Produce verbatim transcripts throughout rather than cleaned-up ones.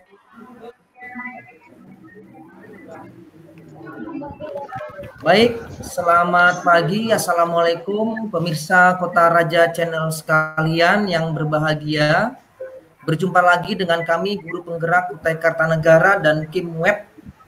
Baik, selamat pagi. Assalamualaikum pemirsa Kota Raja Channel sekalian yang berbahagia. Berjumpa lagi dengan kami, Guru Penggerak Kutai Kartanegara dan Kim Web.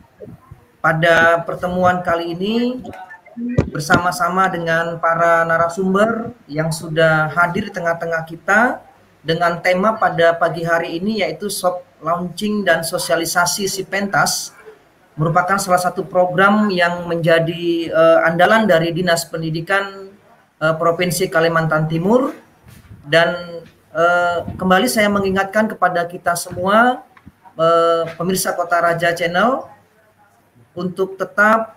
Pada pertemuan kali ini, bersama-sama dengan para narasumber yang sudah hadir di tengah-tengah kita dengan tema pada pagi hari ini yaitu soft launching dan sosialisasi Sipentas, merupakan salah satu program yang menjadi uh, andalan dari Dinas Pendidikan uh, Provinsi Kalimantan Timur. Dan uh, kembali saya mengingatkan kepada kita semua uh, pemirsa Kota Raja Channel untuk tetap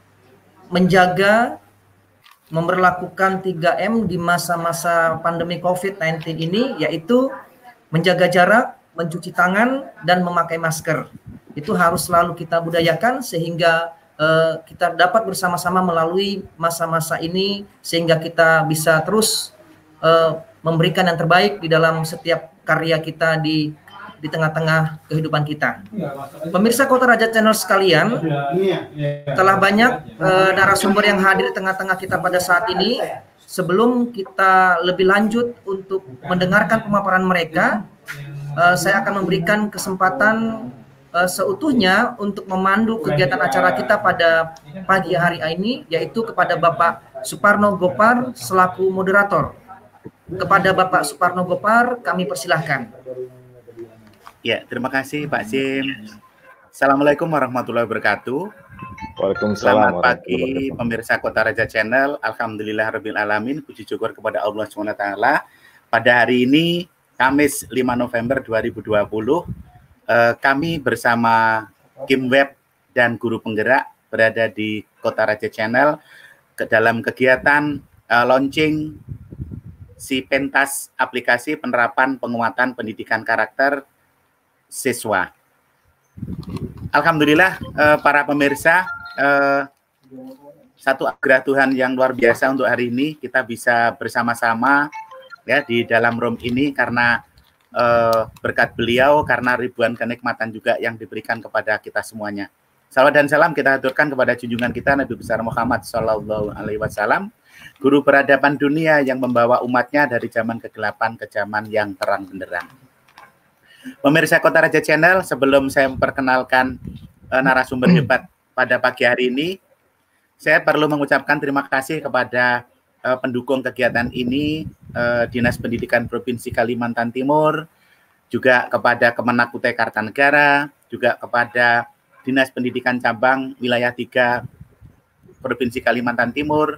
menjaga memberlakukan tiga M di masa-masa pandemi COVID sembilan belas ini, yaitu menjaga jarak, mencuci tangan, dan memakai masker. Itu harus selalu kita budayakan sehingga uh, kita dapat bersama-sama melalui masa-masa ini sehingga kita bisa terus uh, memberikan yang terbaik di dalam setiap karya kita di di tengah-tengah kehidupan kita. Pemirsa Kota Raja Channel sekalian, telah banyak uh, narasumber yang hadir di tengah-tengah kita pada saat ini. Sebelum kita lebih lanjut untuk mendengarkan pemaparan mereka, uh, saya akan memberikan kesempatan Uh, seutuhnya untuk memandu kegiatan acara kita pada pagi hari ini, yaitu kepada Bapak Suparno Gopar selaku moderator. Kepada Bapak Suparno Gopar kami persilahkan. Ya, terima kasih Pak Sim. Assalamualaikum warahmatullahi wabarakatuh. Waalaikumsalam. Selamat pagi pemirsa Kota Raja Channel. Alhamdulillahirabbil alamin. Puji syukur kepada Allah subhanahu wa taala. Pada hari ini Kamis lima November dua ribu dua puluh, Uh, kami bersama Kim Web dan Guru Penggerak berada di Kota Raja Channel ke dalam kegiatan uh, launching Sipentas, aplikasi penerapan penguatan pendidikan karakter siswa. Alhamdulillah uh, para pemirsa, uh, satu anugerah Tuhan yang luar biasa untuk hari ini kita bisa bersama-sama ya di dalam room ini karena Uh, berkat beliau, karena ribuan kenikmatan juga yang diberikan kepada kita semuanya. Salawat dan salam kita aturkan kepada junjungan kita Nabi besar Muhammad Shallallahu Alaihi Wasallam, guru peradaban dunia yang membawa umatnya dari zaman kegelapan ke zaman yang terang benderang. Pemirsa Kota Raja Channel, sebelum saya memperkenalkan uh, narasumber hebat pada pagi hari ini, saya perlu mengucapkan terima kasih kepada Uh, pendukung kegiatan ini, uh, Dinas Pendidikan Provinsi Kalimantan Timur, juga kepada Kemenak Kutai Kartanegara, juga kepada Dinas Pendidikan Cabang Wilayah tiga Provinsi Kalimantan Timur,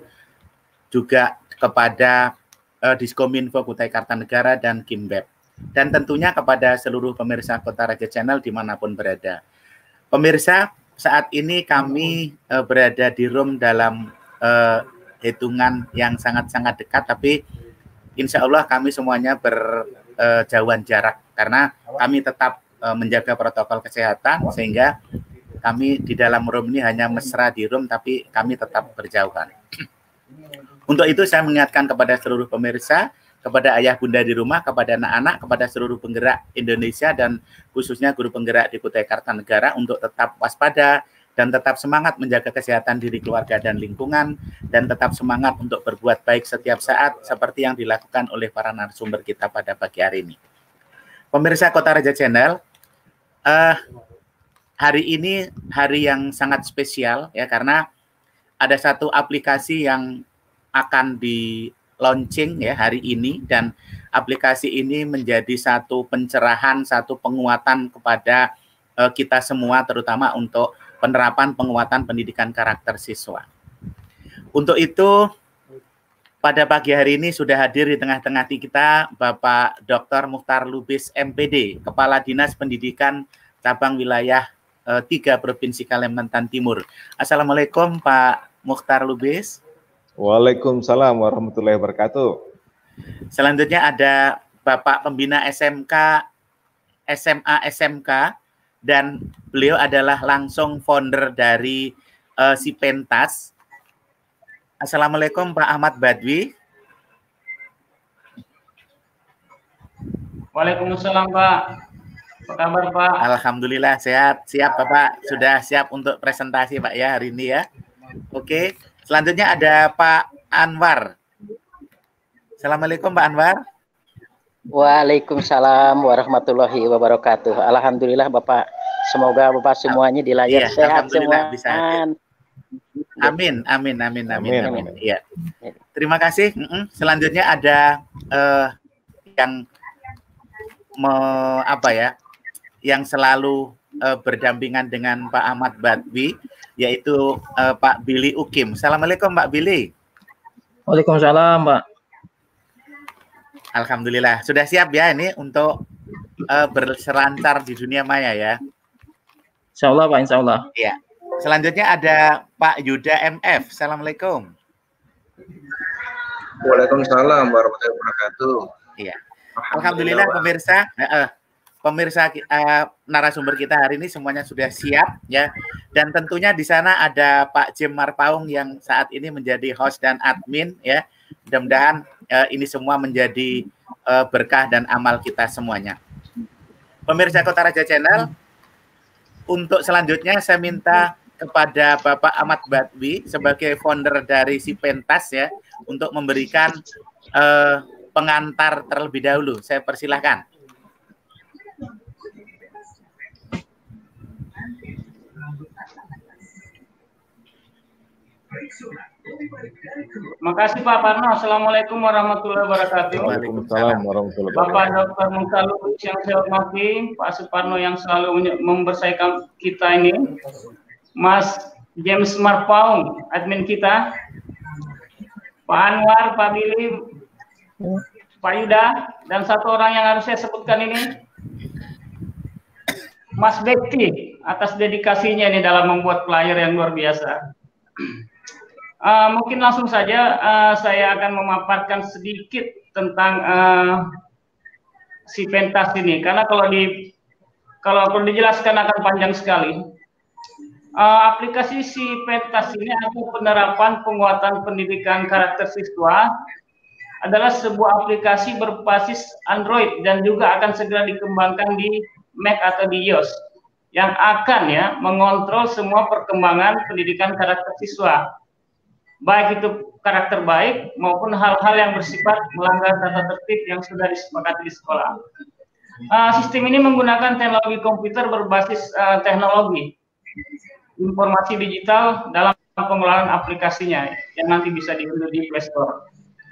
juga kepada uh, Diskominfo Kutai Kartanegara dan Kimbeb, dan tentunya kepada seluruh pemirsa Kota Raja Channel dimanapun berada. Pemirsa, saat ini kami uh, berada di room dalam uh, hitungan yang sangat-sangat dekat, tapi insya Allah kami semuanya berjauhan jarak karena kami tetap uh, menjaga protokol kesehatan, sehingga kami di dalam room ini hanya mesra di room, tapi kami tetap berjauhan. Untuk itu saya mengingatkan kepada seluruh pemirsa, kepada ayah bunda di rumah, kepada anak-anak, kepada seluruh penggerak Indonesia dan khususnya guru penggerak di Kutai Kartanegara untuk tetap waspada dan tetap semangat menjaga kesehatan diri, keluarga, dan lingkungan, dan tetap semangat untuk berbuat baik setiap saat, seperti yang dilakukan oleh para narasumber kita pada pagi hari ini. Pemirsa Kota Raja Channel, uh, hari ini hari yang sangat spesial, ya, karena ada satu aplikasi yang akan di launching ya hari ini, dan aplikasi ini menjadi satu pencerahan, satu penguatan kepada uh, kita semua, terutama untuk penerapan penguatan pendidikan karakter siswa. Untuk itu, pada pagi hari ini sudah hadir di tengah-tengah kita Bapak Doktor Mukhtar Lubis M P D, Kepala Dinas Pendidikan Cabang Wilayah eh, tiga Provinsi Kalimantan Timur. Assalamualaikum Pak Mukhtar Lubis. Waalaikumsalam warahmatullahi wabarakatuh. Selanjutnya ada Bapak Pembina S M K, S M A S M K, dan beliau adalah langsung founder dari uh, Sipentas. Assalamualaikum Pak Ahmad Badwi. Waalaikumsalam Pak. Apa kabar Pak? Alhamdulillah sehat. Siap Bapak, sudah siap untuk presentasi Pak ya hari ini ya. Oke, selanjutnya ada Pak Anwar. Assalamualaikum Pak Anwar. Waalaikumsalam warahmatullahi wabarakatuh. Alhamdulillah Bapak. Semoga Bapak semuanya di layar iya, sehat alhamdulillah semua. Bisa hadir. Amin, amin, amin, amin, amin. amin. Iya. Terima kasih. Selanjutnya ada uh, yang me, apa ya, yang selalu uh, berdampingan dengan Pak Ahmad Badwi, yaitu uh, Pak Billy Ukim. Assalamualaikum Pak Billy. Waalaikumsalam Pak. Alhamdulillah. Sudah siap ya ini untuk uh, berselancar di dunia maya ya? Insya Allah Pak, insya Allah. Iya. Selanjutnya ada Pak Yuda M F. Assalamualaikum. Waalaikumsalam warahmatullahi wabarakatuh. Iya. Alhamdulillah pemirsa, uh, pemirsa uh, narasumber kita hari ini semuanya sudah siap ya. Dan tentunya di sana ada Pak Jim Marpaung yang saat ini menjadi host dan admin ya. Mudah-mudahan uh, ini semua menjadi uh, berkah dan amal kita semuanya. Pemirsa Kota Raja Channel, untuk selanjutnya saya minta kepada Bapak Ahmad Badwi sebagai founder dari Sipentas ya untuk memberikan uh, pengantar terlebih dahulu. Saya persilahkan. Makasih Pak Parno. Assalamualaikum warahmatullahi wabarakatuh. Waalaikumsalam warahmatullahi wabarakatuh. Bapak Doktor Mungkalus yang saya hormati, Pak Suparno yang selalu membersayakan kita ini, Mas James Marpaung, admin kita, Pak Anwar, Pak Billy, Pak Yuda, dan satu orang yang harus saya sebutkan ini, Mas Bekti, atas dedikasinya ini dalam membuat flyer yang luar biasa. Uh, mungkin langsung saja uh, saya akan memaparkan sedikit tentang uh, Sipentas ini, karena kalau di kalau perlu dijelaskan akan panjang sekali. Uh, aplikasi Sipentas ini atau penerapan penguatan pendidikan karakter siswa adalah sebuah aplikasi berbasis Android dan juga akan segera dikembangkan di Mac atau di iOS yang akan ya mengontrol semua perkembangan pendidikan karakter siswa, baik itu karakter baik maupun hal-hal yang bersifat melanggar tata tertib yang sudah disepakati di sekolah. Uh, sistem ini menggunakan teknologi komputer berbasis uh, teknologi informasi digital dalam pengelolaan aplikasinya yang nanti bisa diunduh di Play Store.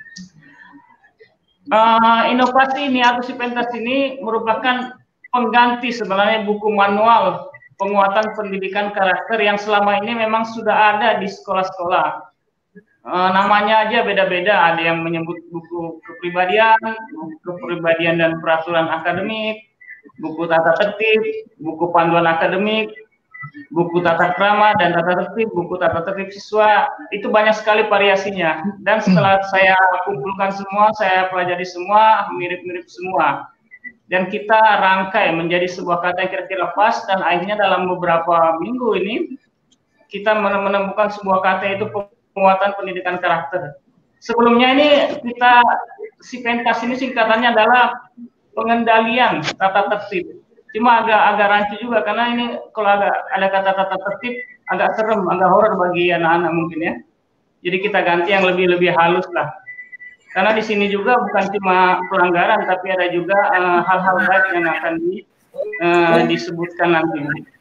Uh, inovasi ini atau Sipentas ini merupakan pengganti sebenarnya buku manual penguatan pendidikan karakter yang selama ini memang sudah ada di sekolah-sekolah. Uh, namanya aja beda-beda, ada yang menyebut buku kepribadian, buku kepribadian dan peraturan akademik, buku tata tertib, buku panduan akademik, buku tata krama dan tata tertib, buku tata tertib siswa. Itu banyak sekali variasinya. Dan setelah saya kumpulkan semua, saya pelajari semua, mirip-mirip semua. Dan kita rangkai menjadi sebuah kata yang kira-kira pas, dan akhirnya dalam beberapa minggu ini kita menemukan sebuah kata, itu penguatan pendidikan karakter. Sebelumnya ini kita Sipentas ini singkatannya adalah pengendalian tata tertib. Cuma agak agak rancu juga karena ini kalau agak ada kata tata tertib agak serem, agak horor bagi anak-anak mungkin ya. Jadi kita ganti yang lebih-lebih halus lah. Karena di sini juga bukan cuma pelanggaran, tapi ada juga hal-hal uh, baik yang akan di, uh, disebutkan nanti.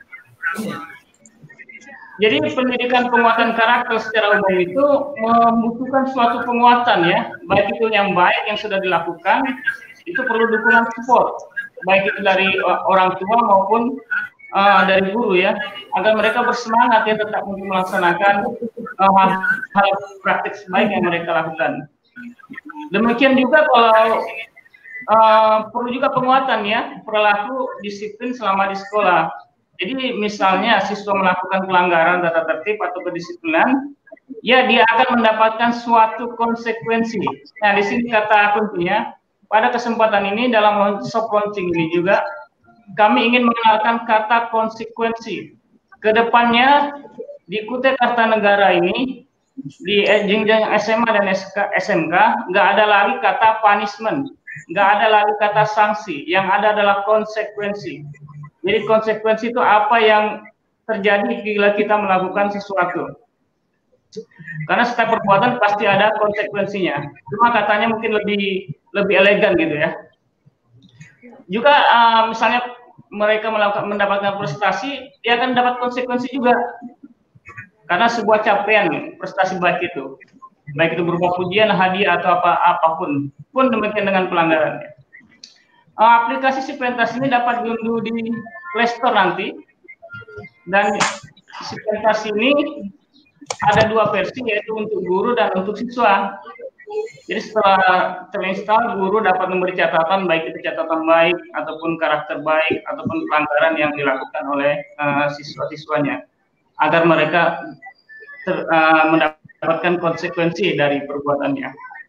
Jadi pendidikan penguatan karakter secara umum itu membutuhkan suatu penguatan ya, baik itu yang baik yang sudah dilakukan, itu perlu dukungan support, baik itu dari orang tua maupun uh, dari guru ya, agar mereka bersemangat ya tetap untuk melaksanakan uh, hal praktik baik yang mereka lakukan. Demikian juga kalau uh, perlu juga penguatan ya perilaku disiplin selama di sekolah. Jadi misalnya siswa melakukan pelanggaran tata tertib atau kedisiplinan, ya dia akan mendapatkan suatu konsekuensi. Nah di sini kata kuncinya, pada kesempatan ini dalam soft launching ini juga kami ingin mengenalkan kata konsekuensi. Kedepannya di Kutai Kartanegara ini di jenjang S M A dan S M K nggak ada lagi kata punishment nggak ada lagi kata sanksi, yang ada adalah konsekuensi. Jadi konsekuensi itu apa yang terjadi bila kita melakukan sesuatu. Karena setiap perbuatan pasti ada konsekuensinya. Cuma katanya mungkin lebih lebih elegan gitu ya. Juga uh, misalnya mereka melakukan mendapatkan prestasi, dia akan dapat konsekuensi juga. Karena sebuah capaian prestasi baik itu, baik itu berupa pujian, hadiah atau apa apapun, pun demikian dengan pelanggarannya. Uh, aplikasi si pentas ini dapat diunduh di Play Store nanti, dan si pentas ini ada dua versi, yaitu untuk guru dan untuk siswa. Jadi setelah terinstall, guru dapat memberi catatan, baik itu catatan baik ataupun karakter baik ataupun pelanggaran yang dilakukan oleh uh, siswa-siswanya, agar mereka ter, uh, mendapatkan konsekuensi dari perbuatannya.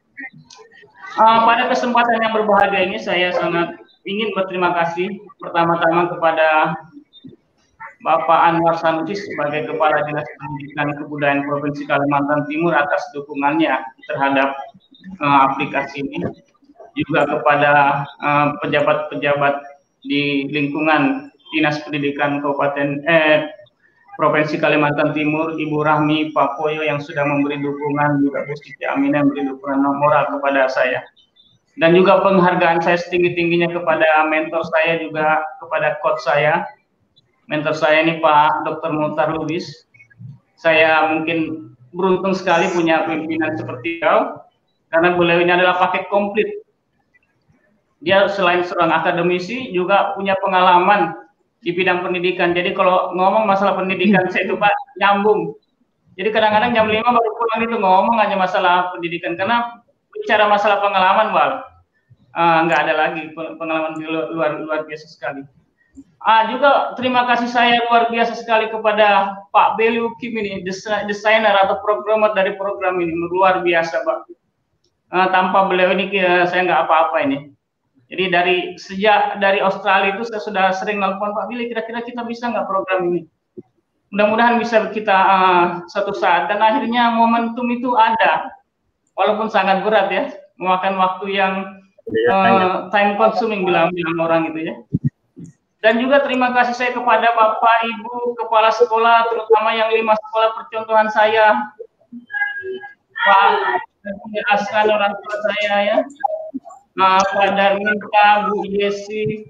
Uh, pada kesempatan yang berbahagia ini, saya sangat ingin berterima kasih pertama-tama kepada Bapak Anwar Sanusi sebagai Kepala Dinas Pendidikan Kebudayaan Provinsi Kalimantan Timur atas dukungannya terhadap uh, aplikasi ini. Juga kepada pejabat-pejabat uh, di lingkungan Dinas Pendidikan Kabupaten eh, Provinsi Kalimantan Timur, Ibu Rahmi, Pak Poyo yang sudah memberi dukungan, juga Bu Siti Aminah memberi dukungan moral kepada saya. Dan juga penghargaan saya setinggi-tingginya kepada mentor saya, juga kepada coach saya. Mentor saya ini Pak Doktor Muhtar Lubis. Saya mungkin beruntung sekali punya pimpinan seperti beliau, karena beliau ini adalah paket komplit. Dia selain seorang akademisi, juga punya pengalaman di bidang pendidikan. Jadi kalau ngomong masalah pendidikan saya itu Pak nyambung. Jadi kadang-kadang jam lima baru pulang itu ngomong hanya masalah pendidikan, karena bicara masalah pengalaman, Wal, uh, nggak ada lagi pengalaman luar luar biasa sekali. Ah, juga terima kasih saya luar biasa sekali kepada Pak Beliu Kim ini, desainer atau programmer dari program ini, luar biasa Pak. Uh, tanpa beliau ini saya nggak apa-apa ini. Jadi dari sejak dari Australia itu saya sudah sering nelfon Pak Billy, kira-kira kita bisa nggak program ini? Mudah-mudahan bisa kita uh, suatu saat, dan akhirnya momentum itu ada, walaupun sangat berat ya, memakan waktu yang uh, time consuming bilang-bilang orang itu ya. Dan juga terima kasih saya kepada Bapak Ibu Kepala Sekolah, terutama yang lima sekolah percontohan saya, Pak Askan orang tua saya ya. Uh, Pak Darminta, Bu Yesi,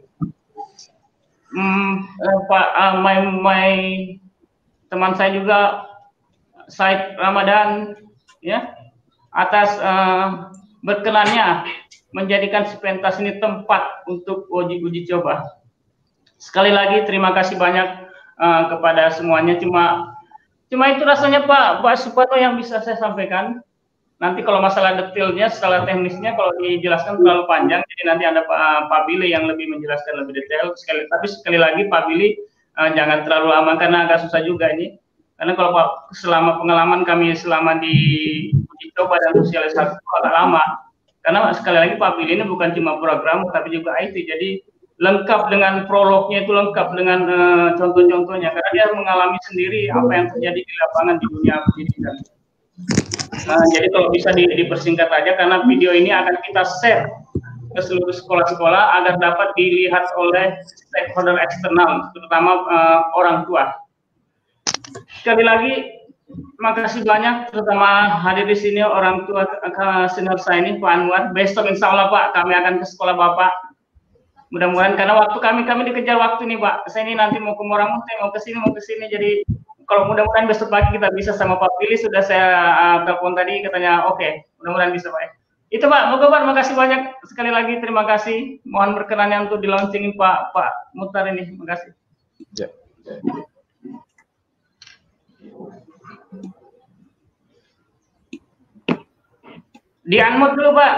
um, uh, Pak uh, my, my teman saya juga Said Ramadan, ya, atas uh, berkenannya menjadikan si pentas ini tempat untuk uji-uji coba. Sekali lagi terima kasih banyak uh, kepada semuanya. Cuma, cuma itu rasanya Pak Pak Suparno yang bisa saya sampaikan. Nanti kalau masalah detailnya, setelah teknisnya kalau dijelaskan terlalu panjang, jadi nanti ada Pak, Pak Billy yang lebih menjelaskan lebih detail. Sekali, tapi sekali lagi Pak Billy uh, jangan terlalu lama karena agak susah juga ini. Karena kalau Pak selama pengalaman kami selama di uji coba dan sosialisasi agak lama. Karena sekali lagi Pak Billy ini bukan cuma program tapi juga I T. Jadi lengkap dengan prolognya, itu lengkap dengan uh, contoh-contohnya. Karena dia mengalami sendiri apa yang terjadi di lapangan di dunia pendidikan. Nah, jadi kalau bisa di, dipersingkat aja, karena video ini akan kita share ke seluruh sekolah-sekolah agar dapat dilihat oleh stakeholder eksternal, terutama uh, orang tua. Sekali lagi, terima kasih banyak, terutama hadir di sini orang tua senior saya ini, Pak Anwar. Besok insya Allah Pak, kami akan ke sekolah Bapak. Mudah-mudahan, karena waktu kami kami dikejar waktu nih Pak. Saya ini nanti mau ke Moramunte, mau ke sini, mau ke sini, jadi kalau mudah-mudahan besok pagi kita bisa sama Pak Billy, sudah saya uh, telepon tadi, katanya oke, okay, mudah-mudahan bisa Pak. Itu Pak, moga Pak, terima kasih banyak sekali lagi, terima kasih. Mohon berkenannya untuk di-launchingin Pak Pak Muhtar ini, terima kasih. Ya. Di-unmute dulu Pak.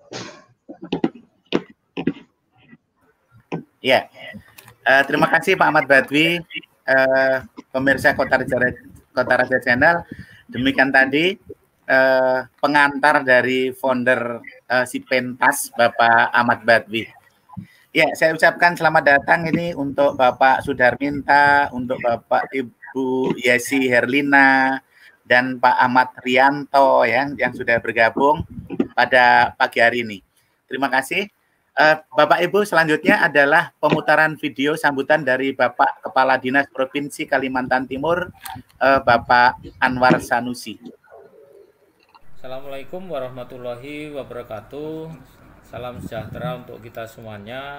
Ya, uh, terima kasih Pak Ahmad Badwi. Uh, pemirsa Kota Raja, Kota Raja Channel, demikian tadi uh, pengantar dari founder uh, si pentas Bapak Ahmad Badwi. Ya, saya ucapkan selamat datang ini untuk Bapak Sudarminta, untuk Bapak Ibu Yesi Herlina, dan Pak Ahmad Rianto yang yang sudah bergabung pada pagi hari ini. Terima kasih. Uh, Bapak Ibu, selanjutnya adalah pemutaran video sambutan dari Bapak Kepala Dinas Provinsi Kalimantan Timur, uh, Bapak Anwar Sanusi. Assalamualaikum warahmatullahi wabarakatuh. Salam sejahtera untuk kita semuanya.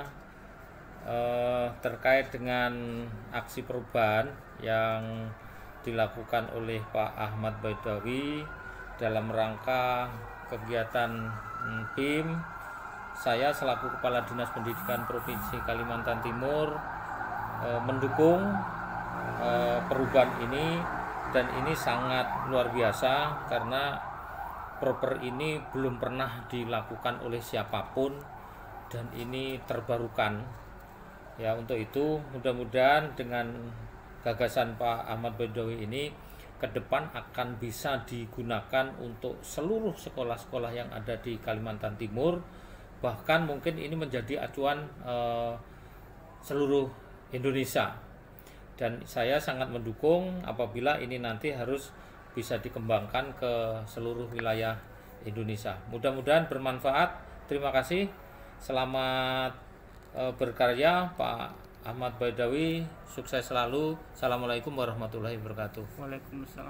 Uh, terkait dengan aksi perubahan yang dilakukan oleh Pak Ahmad Baidawi dalam rangka kegiatan P I M, saya selaku Kepala Dinas Pendidikan Provinsi Kalimantan Timur eh, mendukung eh, perubahan ini, dan ini sangat luar biasa karena proper ini belum pernah dilakukan oleh siapapun dan ini terbarukan. Ya, untuk itu mudah-mudahan dengan gagasan Pak Ahmad Baidawi ini ke depan akan bisa digunakan untuk seluruh sekolah-sekolah yang ada di Kalimantan Timur. Bahkan mungkin ini menjadi acuan eh, seluruh Indonesia, dan saya sangat mendukung apabila ini nanti harus bisa dikembangkan ke seluruh wilayah Indonesia. Mudah-mudahan bermanfaat. Terima kasih. Selamat eh, berkarya Pak Ahmad Baidawi. Sukses selalu. Assalamualaikum warahmatullahi wabarakatuh. Waalaikumsalam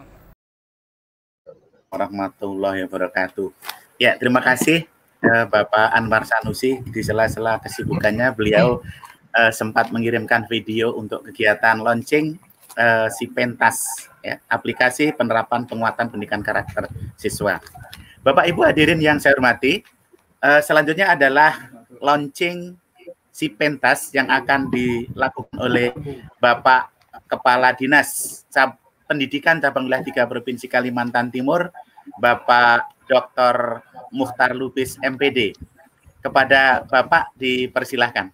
warahmatullahi wabarakatuh. Ya, terima kasih Bapak Anwar Sanusi. Di sela-sela kesibukannya beliau uh, sempat mengirimkan video untuk kegiatan launching uh, Sipentas, ya, aplikasi penerapan penguatan pendidikan karakter siswa. Bapak Ibu hadirin yang saya hormati, uh, selanjutnya adalah launching Sipentas yang akan dilakukan oleh Bapak Kepala Dinas Pendidikan Cabang Wilayah tiga Provinsi Kalimantan Timur, Bapak Doktor Mukhtar Lubis M P D. Kepada Bapak dipersilahkan.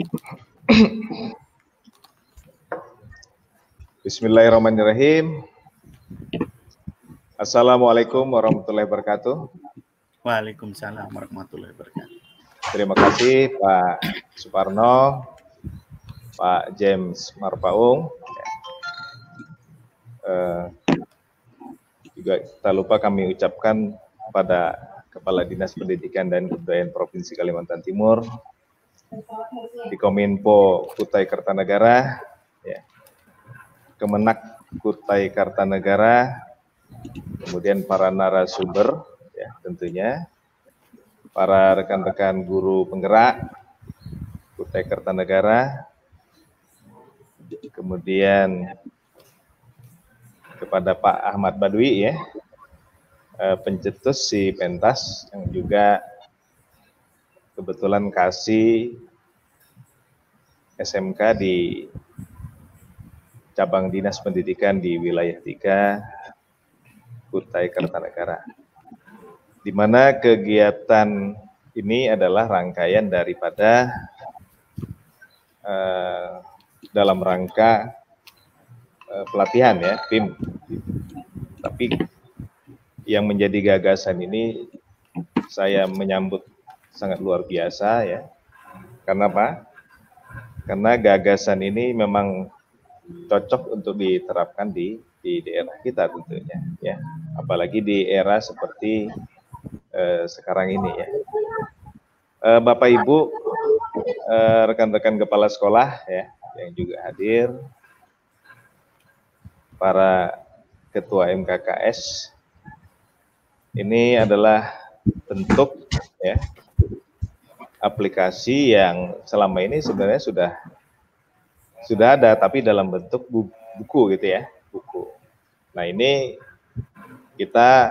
Bismillahirrahmanirrahim. Assalamualaikum warahmatullahi wabarakatuh. Waalaikumsalam warahmatullahi wabarakatuh. Terima kasih Pak Suparno, Pak James Marpaung. Uh, juga tak lupa kami ucapkan pada Kepala Dinas Pendidikan dan Kebudayaan Provinsi Kalimantan Timur, di Kominfo Kutai Kartanegara, ya, Kemenak Kutai Kartanegara, kemudian para narasumber, ya, tentunya para rekan-rekan guru penggerak Kutai Kartanegara, kemudian kepada Pak Ahmad Baidawi, ya, pencetus Sipentas yang juga kebetulan kasih S M K di cabang Dinas Pendidikan di wilayah tiga Kutai Kartanegara, di mana kegiatan ini adalah rangkaian daripada uh, dalam rangka uh, pelatihan, ya, P I M. Tapi yang menjadi gagasan ini saya menyambut sangat luar biasa, ya. Karena apa? Karena gagasan ini memang cocok untuk diterapkan di di daerah kita tentunya, ya. Apalagi di era seperti eh, sekarang ini, ya. Eh, Bapak Ibu, eh, rekan-rekan kepala sekolah, ya, yang juga hadir, para ketua M K K S. Ini adalah bentuk, ya, aplikasi yang selama ini sebenarnya sudah sudah ada, tapi dalam bentuk buku, gitu, ya, buku. Nah, ini kita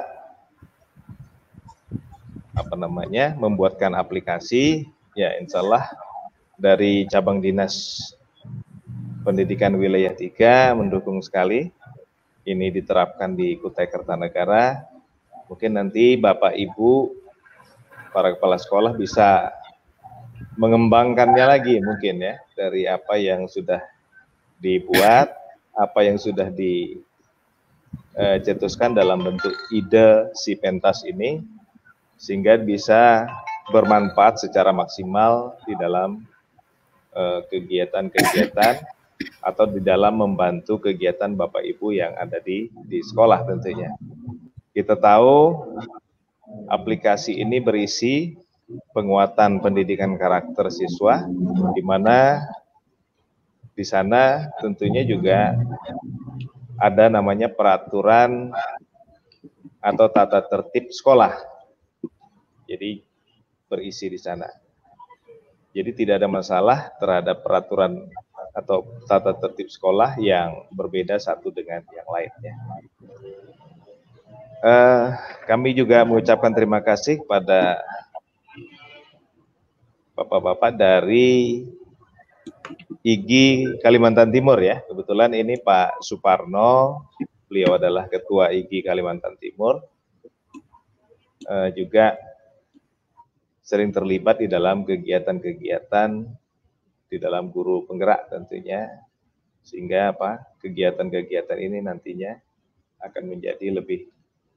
apa namanya membuatkan aplikasi, ya, insya Allah dari cabang Dinas Pendidikan Wilayah tiga mendukung sekali ini diterapkan di Kutai Kartanegara. Mungkin nanti Bapak Ibu para kepala sekolah bisa mengembangkannya lagi mungkin, ya, dari apa yang sudah dibuat, apa yang sudah dicetuskan dalam bentuk ide Sipentas ini, sehingga bisa bermanfaat secara maksimal di dalam kegiatan-kegiatan atau di dalam membantu kegiatan Bapak Ibu yang ada di di sekolah tentunya. Kita tahu aplikasi ini berisi penguatan pendidikan karakter siswa, di mana di sana tentunya juga ada namanya peraturan atau tata tertib sekolah. Jadi berisi di sana. Jadi tidak ada masalah terhadap peraturan atau tata tertib sekolah yang berbeda satu dengan yang lainnya. Uh, kami juga mengucapkan terima kasih kepada bapak-bapak dari I G I Kalimantan Timur ya. Kebetulan ini Pak Suparno, beliau adalah Ketua I G I Kalimantan Timur, uh, juga sering terlibat di dalam kegiatan-kegiatan di dalam guru penggerak tentunya, sehingga apa kegiatan-kegiatan ini nantinya akan menjadi lebih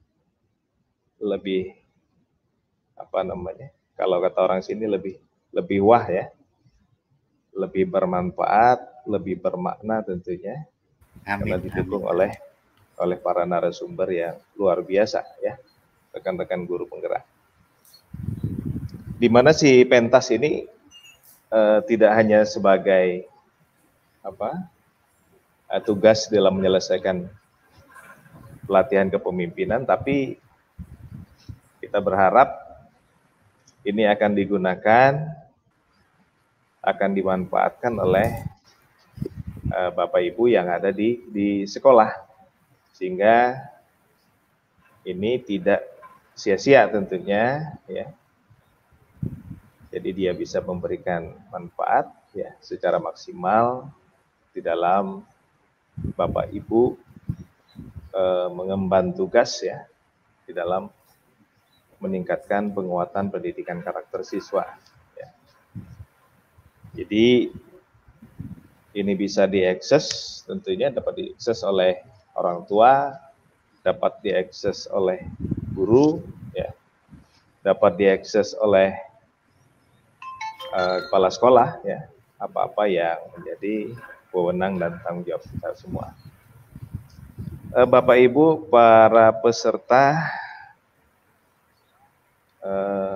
lebih apa namanya, kalau kata orang sini lebih lebih wah ya, lebih bermanfaat, lebih bermakna tentunya. Amin, karena didukung amin. oleh oleh para narasumber yang luar biasa ya, rekan-rekan guru penggerak. Di mana si pentas ini eh, tidak hanya sebagai apa eh, tugas dalam menyelesaikan pelatihan kepemimpinan, tapi kita berharap ini akan digunakan, akan dimanfaatkan oleh eh, Bapak Ibu yang ada di di sekolah, sehingga ini tidak sia-sia tentunya ya. Jadi dia bisa memberikan manfaat ya secara maksimal di dalam Bapak Ibu eh, mengemban tugas ya di dalam meningkatkan penguatan pendidikan karakter siswa. Ya. Jadi ini bisa diakses, tentunya dapat diakses oleh orang tua, dapat diakses oleh guru, ya, dapat diakses oleh Uh, kepala sekolah ya, apa-apa yang menjadi wewenang dan tanggung jawab kita semua. Uh, Bapak Ibu para peserta uh,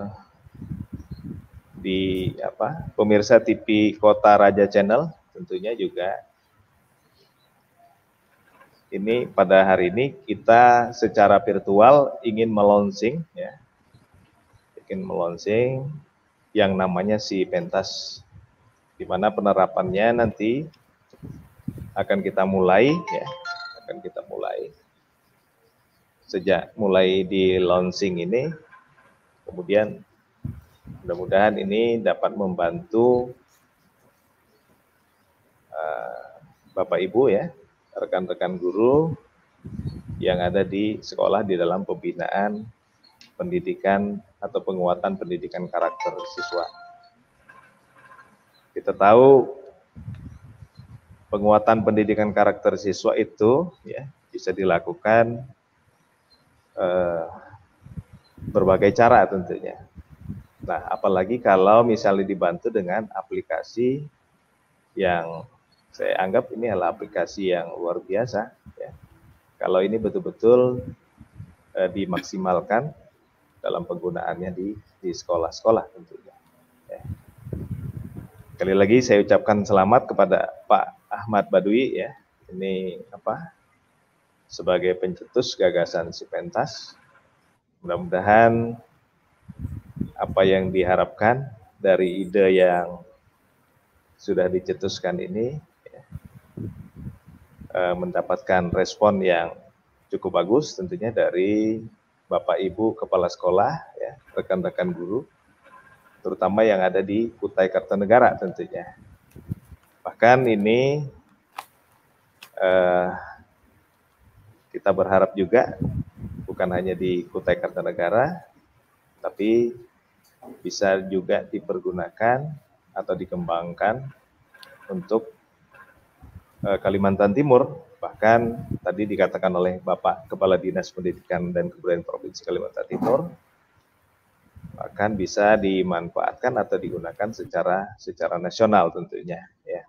di apa pemirsa T V Kota Raja Channel tentunya juga ini pada hari ini kita secara virtual ingin melonsing ya, ingin melonsing yang namanya si pentas, di mana penerapannya nanti akan kita mulai ya, akan kita mulai sejak mulai di launching ini, kemudian mudah-mudahan ini dapat membantu uh, Bapak Ibu ya, rekan-rekan guru yang ada di sekolah di dalam pembinaan pendidikan atau penguatan pendidikan karakter siswa. Kita tahu penguatan pendidikan karakter siswa itu ya bisa dilakukan eh, berbagai cara tentunya. Nah, apalagi kalau misalnya dibantu dengan aplikasi yang saya anggap ini adalah aplikasi yang luar biasa ya. Kalau ini betul-betul eh, dimaksimalkan dalam penggunaannya di di sekolah-sekolah tentunya. Ya. Sekali lagi saya ucapkan selamat kepada Pak Ahmad Badui ya. Ini apa? Sebagai pencetus gagasan si pentas. Mudah-mudahan apa yang diharapkan dari ide yang sudah dicetuskan ini ya, eh, mendapatkan respon yang cukup bagus tentunya dari Bapak Ibu Kepala Sekolah, ya, rekan-rekan guru, terutama yang ada di Kutai Kartanegara tentunya. Bahkan ini eh, kita berharap juga bukan hanya di Kutai Kartanegara, tapi bisa juga dipergunakan atau dikembangkan untuk eh, Kalimantan Timur. Bahkan tadi dikatakan oleh Bapak Kepala Dinas Pendidikan dan Kebudayaan Provinsi Kalimantan Timur, bahkan bisa dimanfaatkan atau digunakan secara secara nasional tentunya. Ya.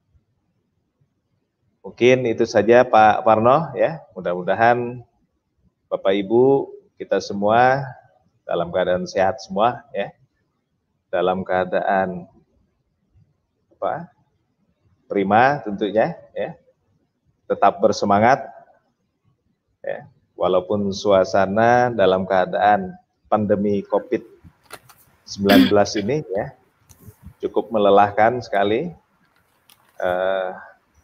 Mungkin itu saja Pak Parno ya. Mudah-mudahan Bapak Ibu kita semua dalam keadaan sehat semua ya. dalam keadaan apa? Prima tentunya, ya. Tetap bersemangat, ya. Walaupun suasana dalam keadaan pandemi COVID sembilan belas ini, ya, cukup melelahkan sekali. Uh,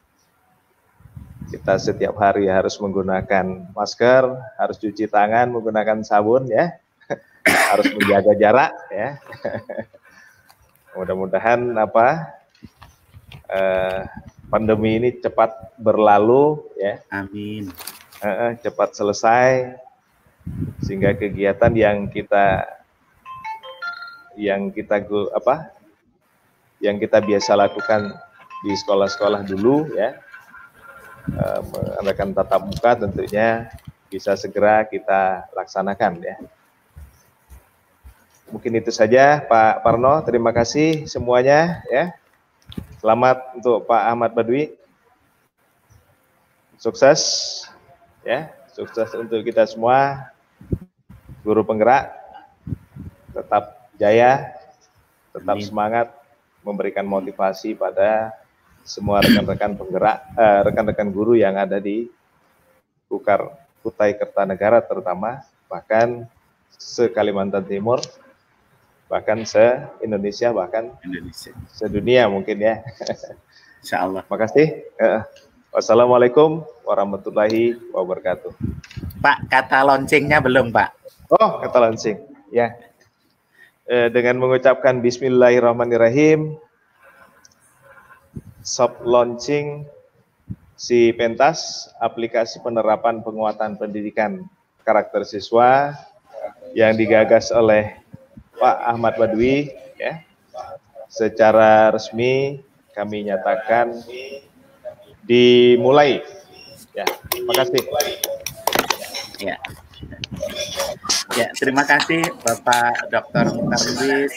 kita setiap hari harus menggunakan masker, harus cuci tangan menggunakan sabun, ya. Harus menjaga jarak, ya. Mudah-mudahan apa? Uh, pandemi ini cepat berlalu, ya. Amin. Uh, cepat selesai sehingga kegiatan yang kita yang kita apa? Yang kita biasa lakukan di sekolah-sekolah dulu, ya. Uh, mengadakan tatap muka tentunya bisa segera kita laksanakan, ya. Mungkin itu saja Pak Parno. Terima kasih semuanya, ya. Selamat untuk Pak Ahmad Badwi. Sukses, ya, sukses untuk kita semua. Guru penggerak tetap jaya, tetap Amin. Semangat, memberikan motivasi pada semua rekan-rekan penggerak, eh, rekan-rekan guru yang ada di Kukar Kutai Kertanegara terutama, bahkan se-Kalimantan Timur, bahkan se-Indonesia, bahkan Indonesia. Sedunia mungkin, ya. Insya Allah. Makasih. Uh, wassalamualaikum warahmatullahi wabarakatuh. Pak, kata launchingnya belum, Pak? Oh, kata launching, ya. Uh, dengan mengucapkan Bismillahirrahmanirrahim, soft launching si Pentas, aplikasi penerapan penguatan pendidikan karakter siswa yang digagas oleh Pak Ahmad Badwi, ya. Secara resmi kami nyatakan dimulai. Ya, terima kasih. Ya. Ya, terima kasih Bapak Doktor Mukhtar Lubis,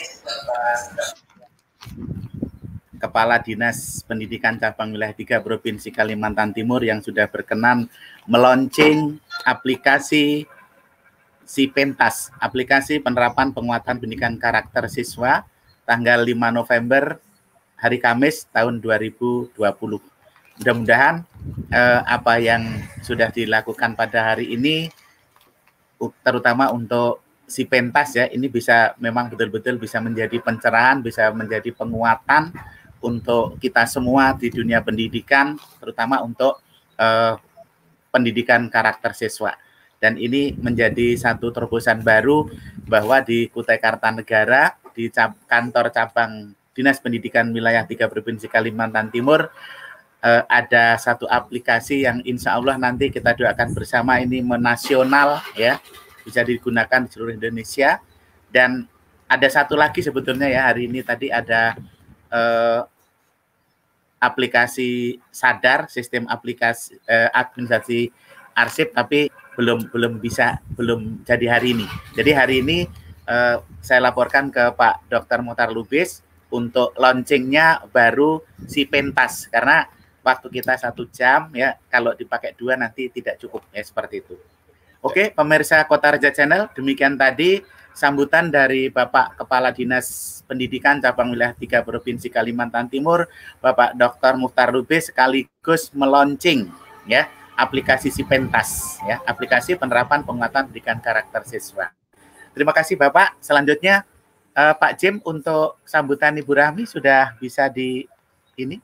Kepala Dinas Pendidikan Cabang Wilayah tiga Provinsi Kalimantan Timur yang sudah berkenan meluncing aplikasi Si Pentas, aplikasi penerapan penguatan pendidikan karakter siswa, tanggal lima November, hari Kamis tahun dua ribu dua puluh. Mudah-mudahan eh, apa yang sudah dilakukan pada hari ini, terutama untuk Si Pentas, ya, ini bisa memang betul-betul bisa menjadi pencerahan, bisa menjadi penguatan untuk kita semua di dunia pendidikan, terutama untuk eh, pendidikan karakter siswa. Dan ini menjadi satu terobosan baru bahwa di Kutai Kartanegara, di kantor cabang Dinas Pendidikan Wilayah tiga Provinsi Kalimantan Timur, eh, ada satu aplikasi yang insya Allah nanti kita doakan bersama ini menasional, ya, bisa digunakan di seluruh Indonesia. Dan ada satu lagi sebetulnya, ya, hari ini tadi ada eh, aplikasi Sadar, sistem aplikasi eh, administrasi arsip, tapi belum belum bisa belum jadi hari ini. Jadi hari ini eh, saya laporkan ke Pak Doktor Mukhtar Lubis untuk launchingnya baru Si Pentas, karena waktu kita satu jam, ya, kalau dipakai dua nanti tidak cukup, ya, seperti itu. Oke, pemirsa Kota Raja Channel, demikian tadi sambutan dari Bapak Kepala Dinas Pendidikan Cabang Wilayah tiga Provinsi Kalimantan Timur, Bapak Doktor Mukhtar Lubis, sekaligus meluncing, ya, aplikasi Si Pentas, ya, aplikasi penerapan penguatan pendidikan karakter siswa. Terima kasih Bapak. Selanjutnya eh, Pak Jim untuk sambutan Ibu Rahmi sudah bisa di ini.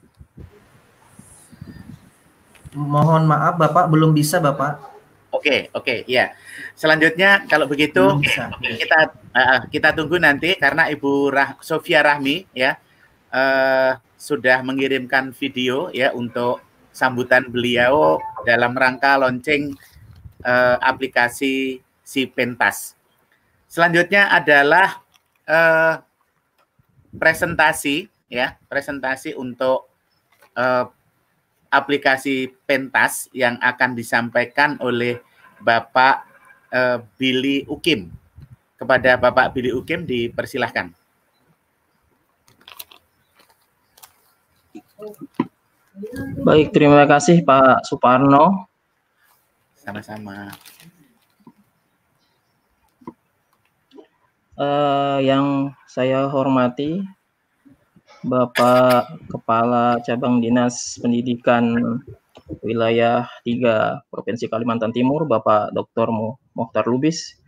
Mohon maaf Bapak, belum bisa Bapak. Oke, oke, ya. Selanjutnya kalau begitu kita uh, kita tunggu nanti karena Ibu Rah Sofia Rahmi, ya, uh, sudah mengirimkan video, ya, untuk sambutan beliau dalam rangka launching uh, aplikasi Si Pentas. Selanjutnya adalah uh, presentasi, ya, presentasi untuk uh, aplikasi Pentas yang akan disampaikan oleh Bapak uh, Billy Ukim. Kepada Bapak Billy Ukim dipersilahkan. Baik, terima kasih Pak Suparno. Sama-sama. uh, yang saya hormati Bapak Kepala Cabang Dinas Pendidikan Wilayah tiga Provinsi Kalimantan Timur, Bapak Doktor Mohtar Lubis,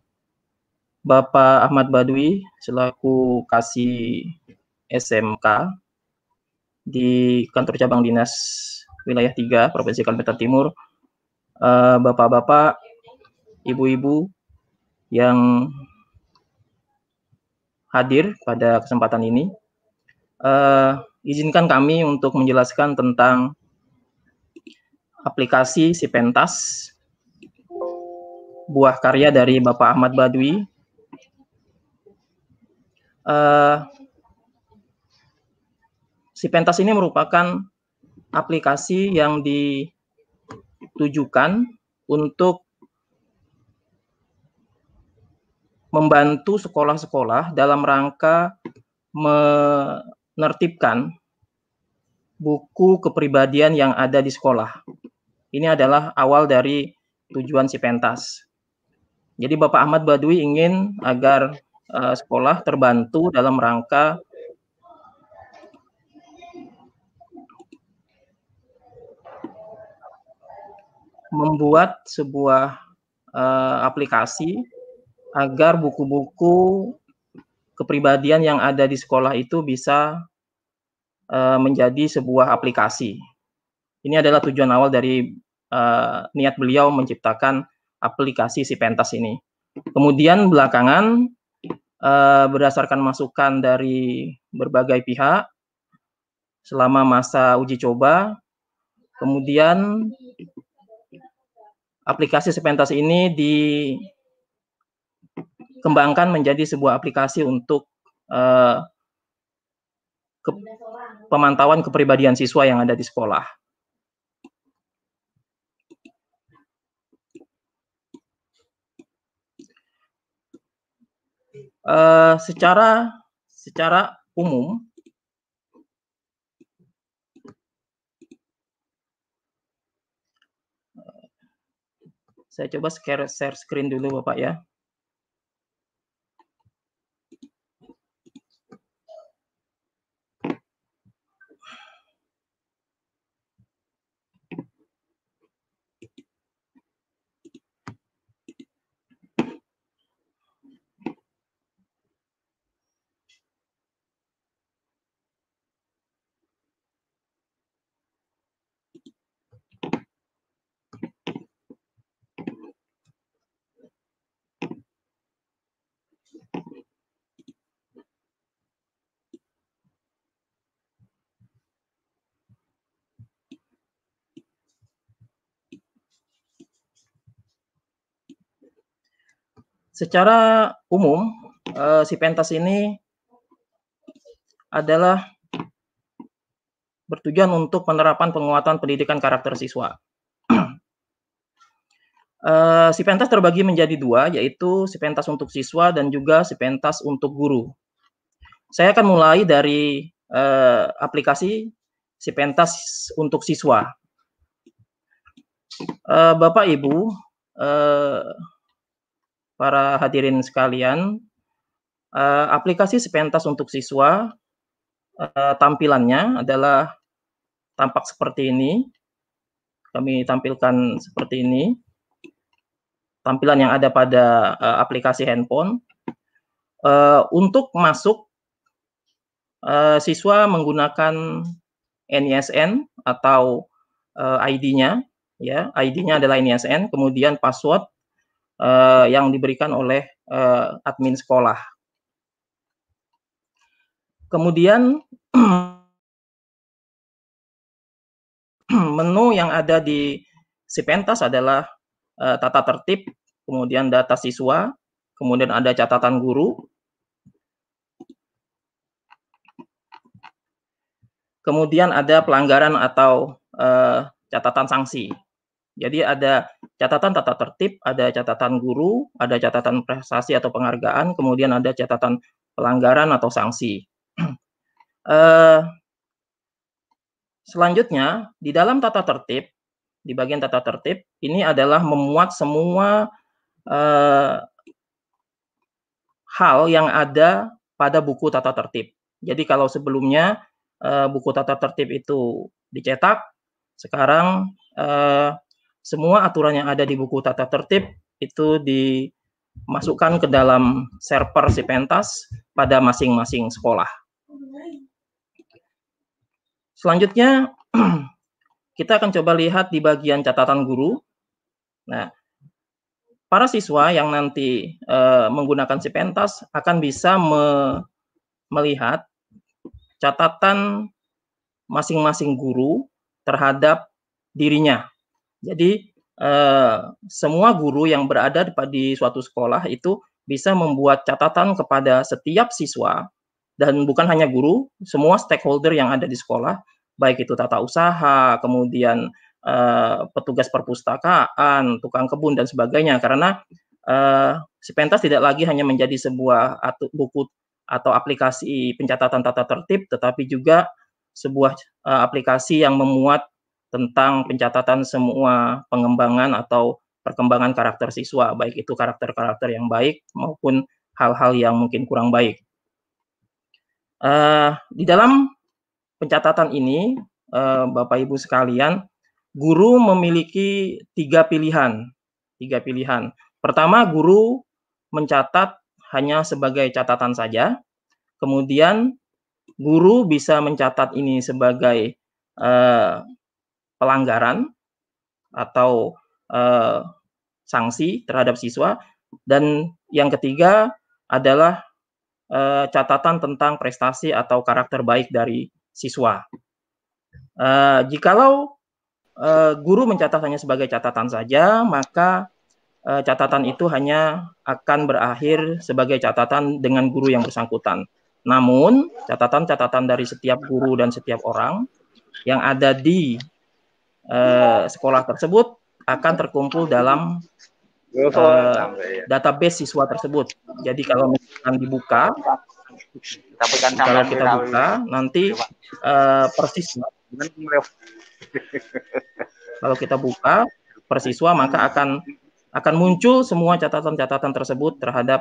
Bapak Ahmad Badui selaku Kasih S M K di Kantor Cabang Dinas Wilayah tiga Provinsi Kalimantan Timur, Bapak-bapak, ibu-ibu yang hadir pada kesempatan ini. Uh, izinkan kami untuk menjelaskan tentang aplikasi Sipentas, buah karya dari Bapak Ahmad Badui. Uh, Sipentas ini merupakan aplikasi yang ditujukan untuk membantu sekolah-sekolah dalam rangka menertibkan buku kepribadian yang ada di sekolah. Ini adalah awal dari tujuan Sipentas. Jadi Bapak Ahmad Badui ingin agar uh, sekolah terbantu dalam rangka membuat sebuah uh, aplikasi agar buku-buku kepribadian yang ada di sekolah itu bisa uh, menjadi sebuah aplikasi. Ini adalah tujuan awal dari uh, niat beliau menciptakan aplikasi Sipentas ini. Kemudian belakangan uh, berdasarkan masukan dari berbagai pihak selama masa uji coba, kemudian aplikasi Sipentas ini dikembangkan menjadi sebuah aplikasi untuk uh, ke pemantauan kepribadian siswa yang ada di sekolah. Uh, secara secara umum, saya coba share, share screen dulu Bapak ya. Secara umum, uh, Sipentas ini adalah bertujuan untuk penerapan penguatan pendidikan karakter siswa. uh, Sipentas terbagi menjadi dua, yaitu Sipentas untuk siswa dan juga Sipentas untuk guru. Saya akan mulai dari uh, aplikasi Sipentas untuk siswa. Uh, Bapak, Ibu, uh, para hadirin sekalian, uh, aplikasi Sipentas untuk siswa, uh, tampilannya adalah tampak seperti ini. Kami tampilkan seperti ini. Tampilan yang ada pada uh, aplikasi handphone. Uh, untuk masuk, uh, siswa menggunakan N I S N atau uh, I D-nya. Ya, I D-nya adalah N I S N, kemudian password Uh, yang diberikan oleh uh, admin sekolah. Kemudian menu yang ada di Sipentas adalah uh, tata tertib, kemudian data siswa, kemudian ada catatan guru, kemudian ada pelanggaran atau uh, catatan sanksi. Jadi ada catatan tata tertib, ada catatan guru, ada catatan prestasi atau penghargaan, kemudian ada catatan pelanggaran atau sanksi. uh, selanjutnya, di dalam tata tertib, di bagian tata tertib, ini adalah memuat semua uh, hal yang ada pada buku tata tertib. Jadi kalau sebelumnya uh, buku tata tertib itu dicetak, sekarang uh, semua aturan yang ada di buku tata tertib itu dimasukkan ke dalam server Sipentas pada masing-masing sekolah. Selanjutnya kita akan coba lihat di bagian catatan guru. Nah, para siswa yang nanti uh, menggunakan Sipentas akan bisa me melihat catatan masing-masing guru terhadap dirinya. Jadi eh, semua guru yang berada di suatu sekolah itu bisa membuat catatan kepada setiap siswa, dan bukan hanya guru, semua stakeholder yang ada di sekolah, baik itu tata usaha, kemudian eh, petugas perpustakaan, tukang kebun dan sebagainya. Karena eh, Sipentas tidak lagi hanya menjadi sebuah atu, buku atau aplikasi pencatatan tata tertib, tetapi juga sebuah uh, aplikasi yang memuat tentang pencatatan semua pengembangan atau perkembangan karakter siswa, baik itu karakter-karakter yang baik maupun hal-hal yang mungkin kurang baik. Uh, di dalam pencatatan ini, uh, Bapak Ibu sekalian, guru memiliki tiga pilihan. Tiga pilihan. Pertama, guru mencatat hanya sebagai catatan saja. Kemudian guru bisa mencatat ini sebagai uh, pelanggaran atau uh, sanksi terhadap siswa. Dan yang ketiga adalah uh, catatan tentang prestasi atau karakter baik dari siswa. Uh, jikalau uh, guru mencatat hanya sebagai catatan saja, maka catatan itu hanya akan berakhir sebagai catatan dengan guru yang bersangkutan. Namun, catatan-catatan dari setiap guru dan setiap orang yang ada di eh, sekolah tersebut akan terkumpul dalam eh, database siswa tersebut. Jadi kalau misalkan dibuka, kalau kita buka, nanti eh, persiswa. Kalau kita buka persiswa, maka akan akan muncul semua catatan-catatan tersebut terhadap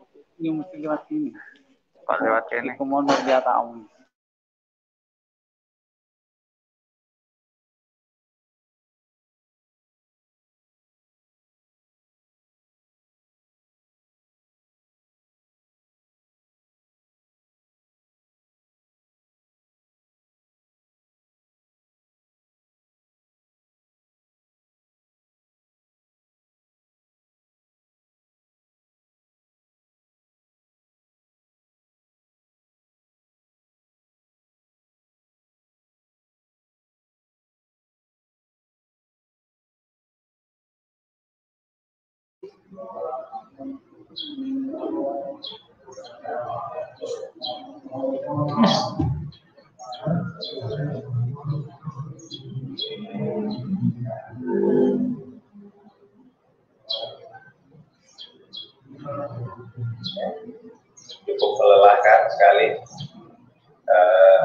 cukup melelahkan sekali. Uh,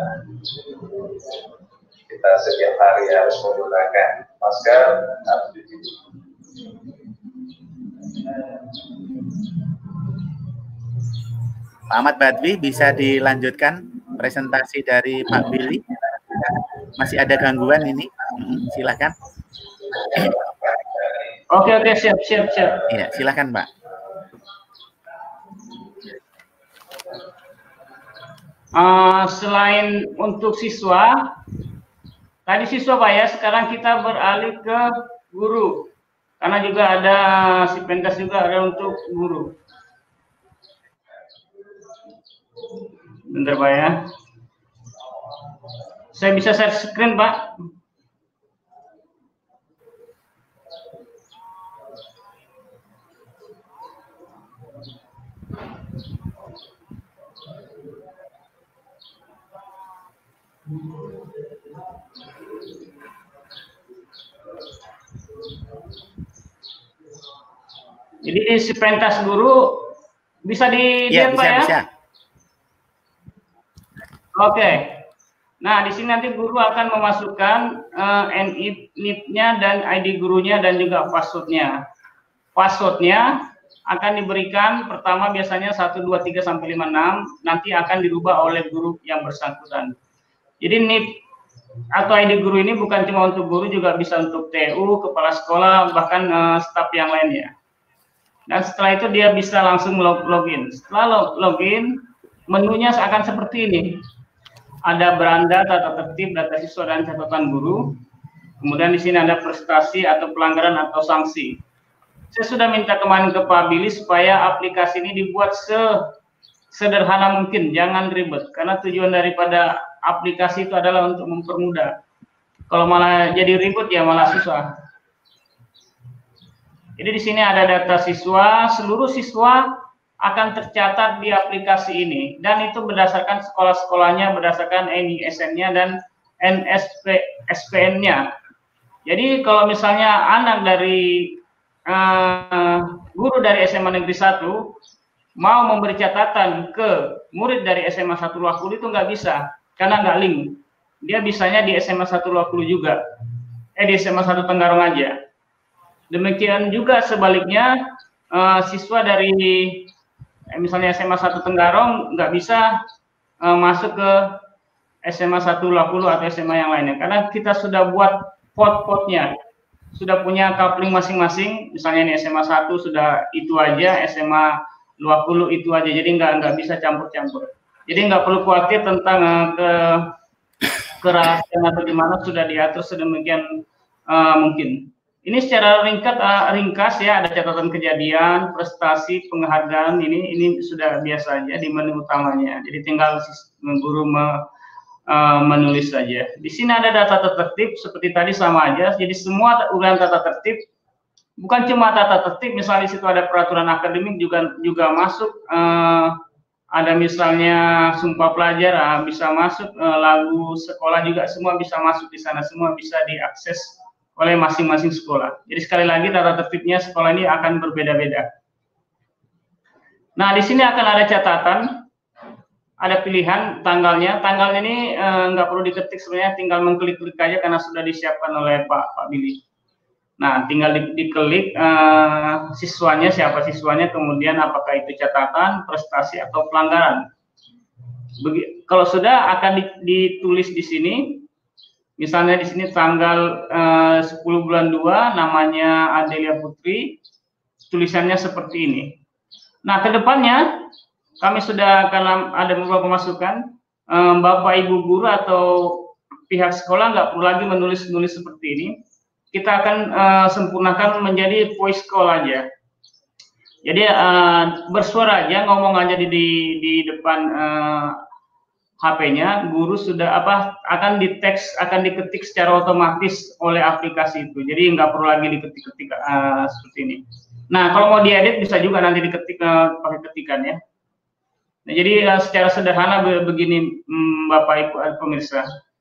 kita setiap hari harus menggunakan masker, harus cuci. Pak Ahmad Badwi, bisa dilanjutkan presentasi dari Pak Billy? Masih ada gangguan ini? Silakan. Oke, oke, siap, siap, siap. Iya, silakan, Pak. Uh, selain untuk siswa, tadi siswa Pak ya, sekarang kita beralih ke guru. Karena juga ada Sipentas juga ada untuk guru. Bentar Pak ya. Saya bisa share screen Pak. Jadi di Sipentas guru bisa dilihat ya, Pak ya? Bisa. Oke. Nah, di sini nanti guru akan memasukkan uh, N I P-nya dan I D gurunya dan juga password-nya. Password-nya akan diberikan pertama biasanya satu, dua, tiga, sampai lima, enam, nanti akan dirubah oleh guru yang bersangkutan. Jadi N I P atau I D guru ini bukan cuma untuk guru, juga bisa untuk T U, kepala sekolah, bahkan uh, staf yang lainnya. Dan setelah itu dia bisa langsung log login. Setelah login, menunya akan seperti ini. Ada beranda, tata tertib, data siswa, dan catatan guru. Kemudian di sini ada prestasi atau pelanggaran atau sanksi. Saya sudah minta kemarin ke Pak Billy supaya aplikasi ini dibuat sesederhana mungkin, jangan ribet. Karena tujuan daripada aplikasi itu adalah untuk mempermudah. Kalau malah jadi ribet ya malah susah. Jadi di sini ada data siswa, seluruh siswa akan tercatat di aplikasi ini, dan itu berdasarkan sekolah-sekolahnya, berdasarkan N I S N-nya dan N S P N-nya. Jadi kalau misalnya anak dari uh, guru dari S M A Negeri satu mau memberi catatan ke murid dari S M A satu Luakulu itu nggak bisa, karena nggak link. Dia bisanya di S M A satu Luakulu juga, eh di S M A satu Tenggarong aja. Demikian juga sebaliknya, uh, siswa dari eh, misalnya S M A satu Tenggarong nggak bisa uh, masuk ke S M A satu Luakulu atau S M A yang lainnya, karena kita sudah buat pot-potnya, sudah punya coupling masing-masing. Misalnya ini S M A satu sudah itu aja, S M A Luakulu itu aja, jadi nggak nggak bisa campur-campur. Jadi nggak perlu khawatir tentang uh, ke kerahasiaan atau gimana, sudah diatur sedemikian uh, mungkin. Ini secara ringkat, uh, ringkas ya, ada catatan kejadian, prestasi, penghargaan, ini ini sudah biasa aja di menu utamanya. Jadi tinggal guru me, uh, menulis saja. Di sini ada data tertib seperti tadi sama aja. Jadi semua uraian tata tertib, bukan cuma tata tertib, misalnya di situ ada peraturan akademik juga juga masuk. Uh, ada misalnya sumpah pelajar, uh, bisa masuk, uh, lagu sekolah juga semua bisa masuk di sana, semua bisa diakses oleh masing-masing sekolah. Jadi sekali lagi tata tertibnya sekolah ini akan berbeda-beda. Nah, di sini akan ada catatan, ada pilihan tanggalnya. Tanggalnya ini nggak eh, perlu diketik sebenarnya, tinggal mengklik-klik aja karena sudah disiapkan oleh Pak Pak Billy. Nah, tinggal di, diklik eh, siswanya, siapa siswanya, kemudian apakah itu catatan, prestasi atau pelanggaran. Begi, kalau sudah akan ditulis di sini. Misalnya di sini tanggal eh, sepuluh bulan dua, namanya Adelia Putri, tulisannya seperti ini. Nah, ke depannya kami sudah akan ada beberapa masukan, eh, Bapak Ibu guru atau pihak sekolah nggak perlu lagi menulis-nulis seperti ini. Kita akan eh, sempurnakan menjadi voice call aja. Jadi eh, bersuara aja, ngomong aja di di, di depan eh, H P-nya, guru sudah apa akan di teks, akan diketik secara otomatis oleh aplikasi itu. Jadi nggak perlu lagi diketik-ketik uh, seperti ini. Nah, kalau mau diedit bisa juga nanti diketik uh, pakai ketikan ya. Nah, jadi uh, secara sederhana begini, um, Bapak Ibu pemirsa.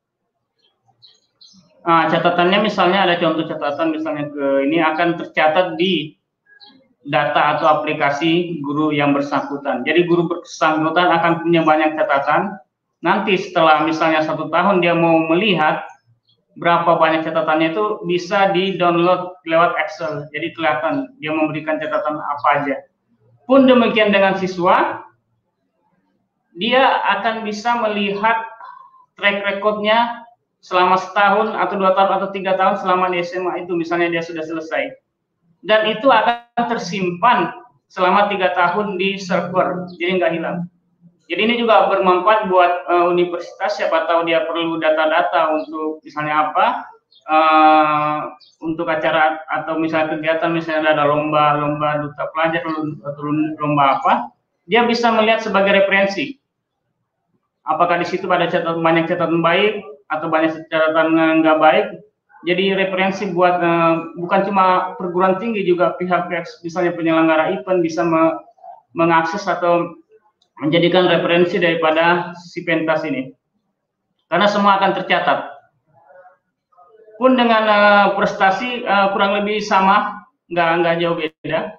Uh, catatannya misalnya ada contoh catatan misalnya ke ini akan tercatat di data atau aplikasi guru yang bersangkutan. Jadi guru bersangkutan akan punya banyak catatan. Nanti setelah misalnya satu tahun dia mau melihat berapa banyak catatannya, itu bisa di-download lewat Excel. Jadi kelihatan dia memberikan catatan apa aja. Pun demikian dengan siswa, dia akan bisa melihat track recordnya selama setahun atau dua tahun atau tiga tahun selama di S M A itu, misalnya dia sudah selesai. Dan itu akan tersimpan selama tiga tahun di server, jadi nggak hilang. Jadi ini juga bermanfaat buat uh, universitas, siapa tahu dia perlu data-data untuk misalnya apa, uh, untuk acara atau misalnya kegiatan, misalnya ada lomba, lomba duta pelajar atau lomba apa, dia bisa melihat sebagai referensi. Apakah di situ ada catatan, banyak catatan baik atau banyak catatan nggak baik. Jadi referensi buat uh, bukan cuma perguruan tinggi, juga pihak-pihak misalnya penyelenggara event bisa me mengakses atau menjadikan referensi daripada si pentas ini, karena semua akan tercatat. Pun dengan uh, prestasi uh, kurang lebih sama, nggak nggak jauh beda.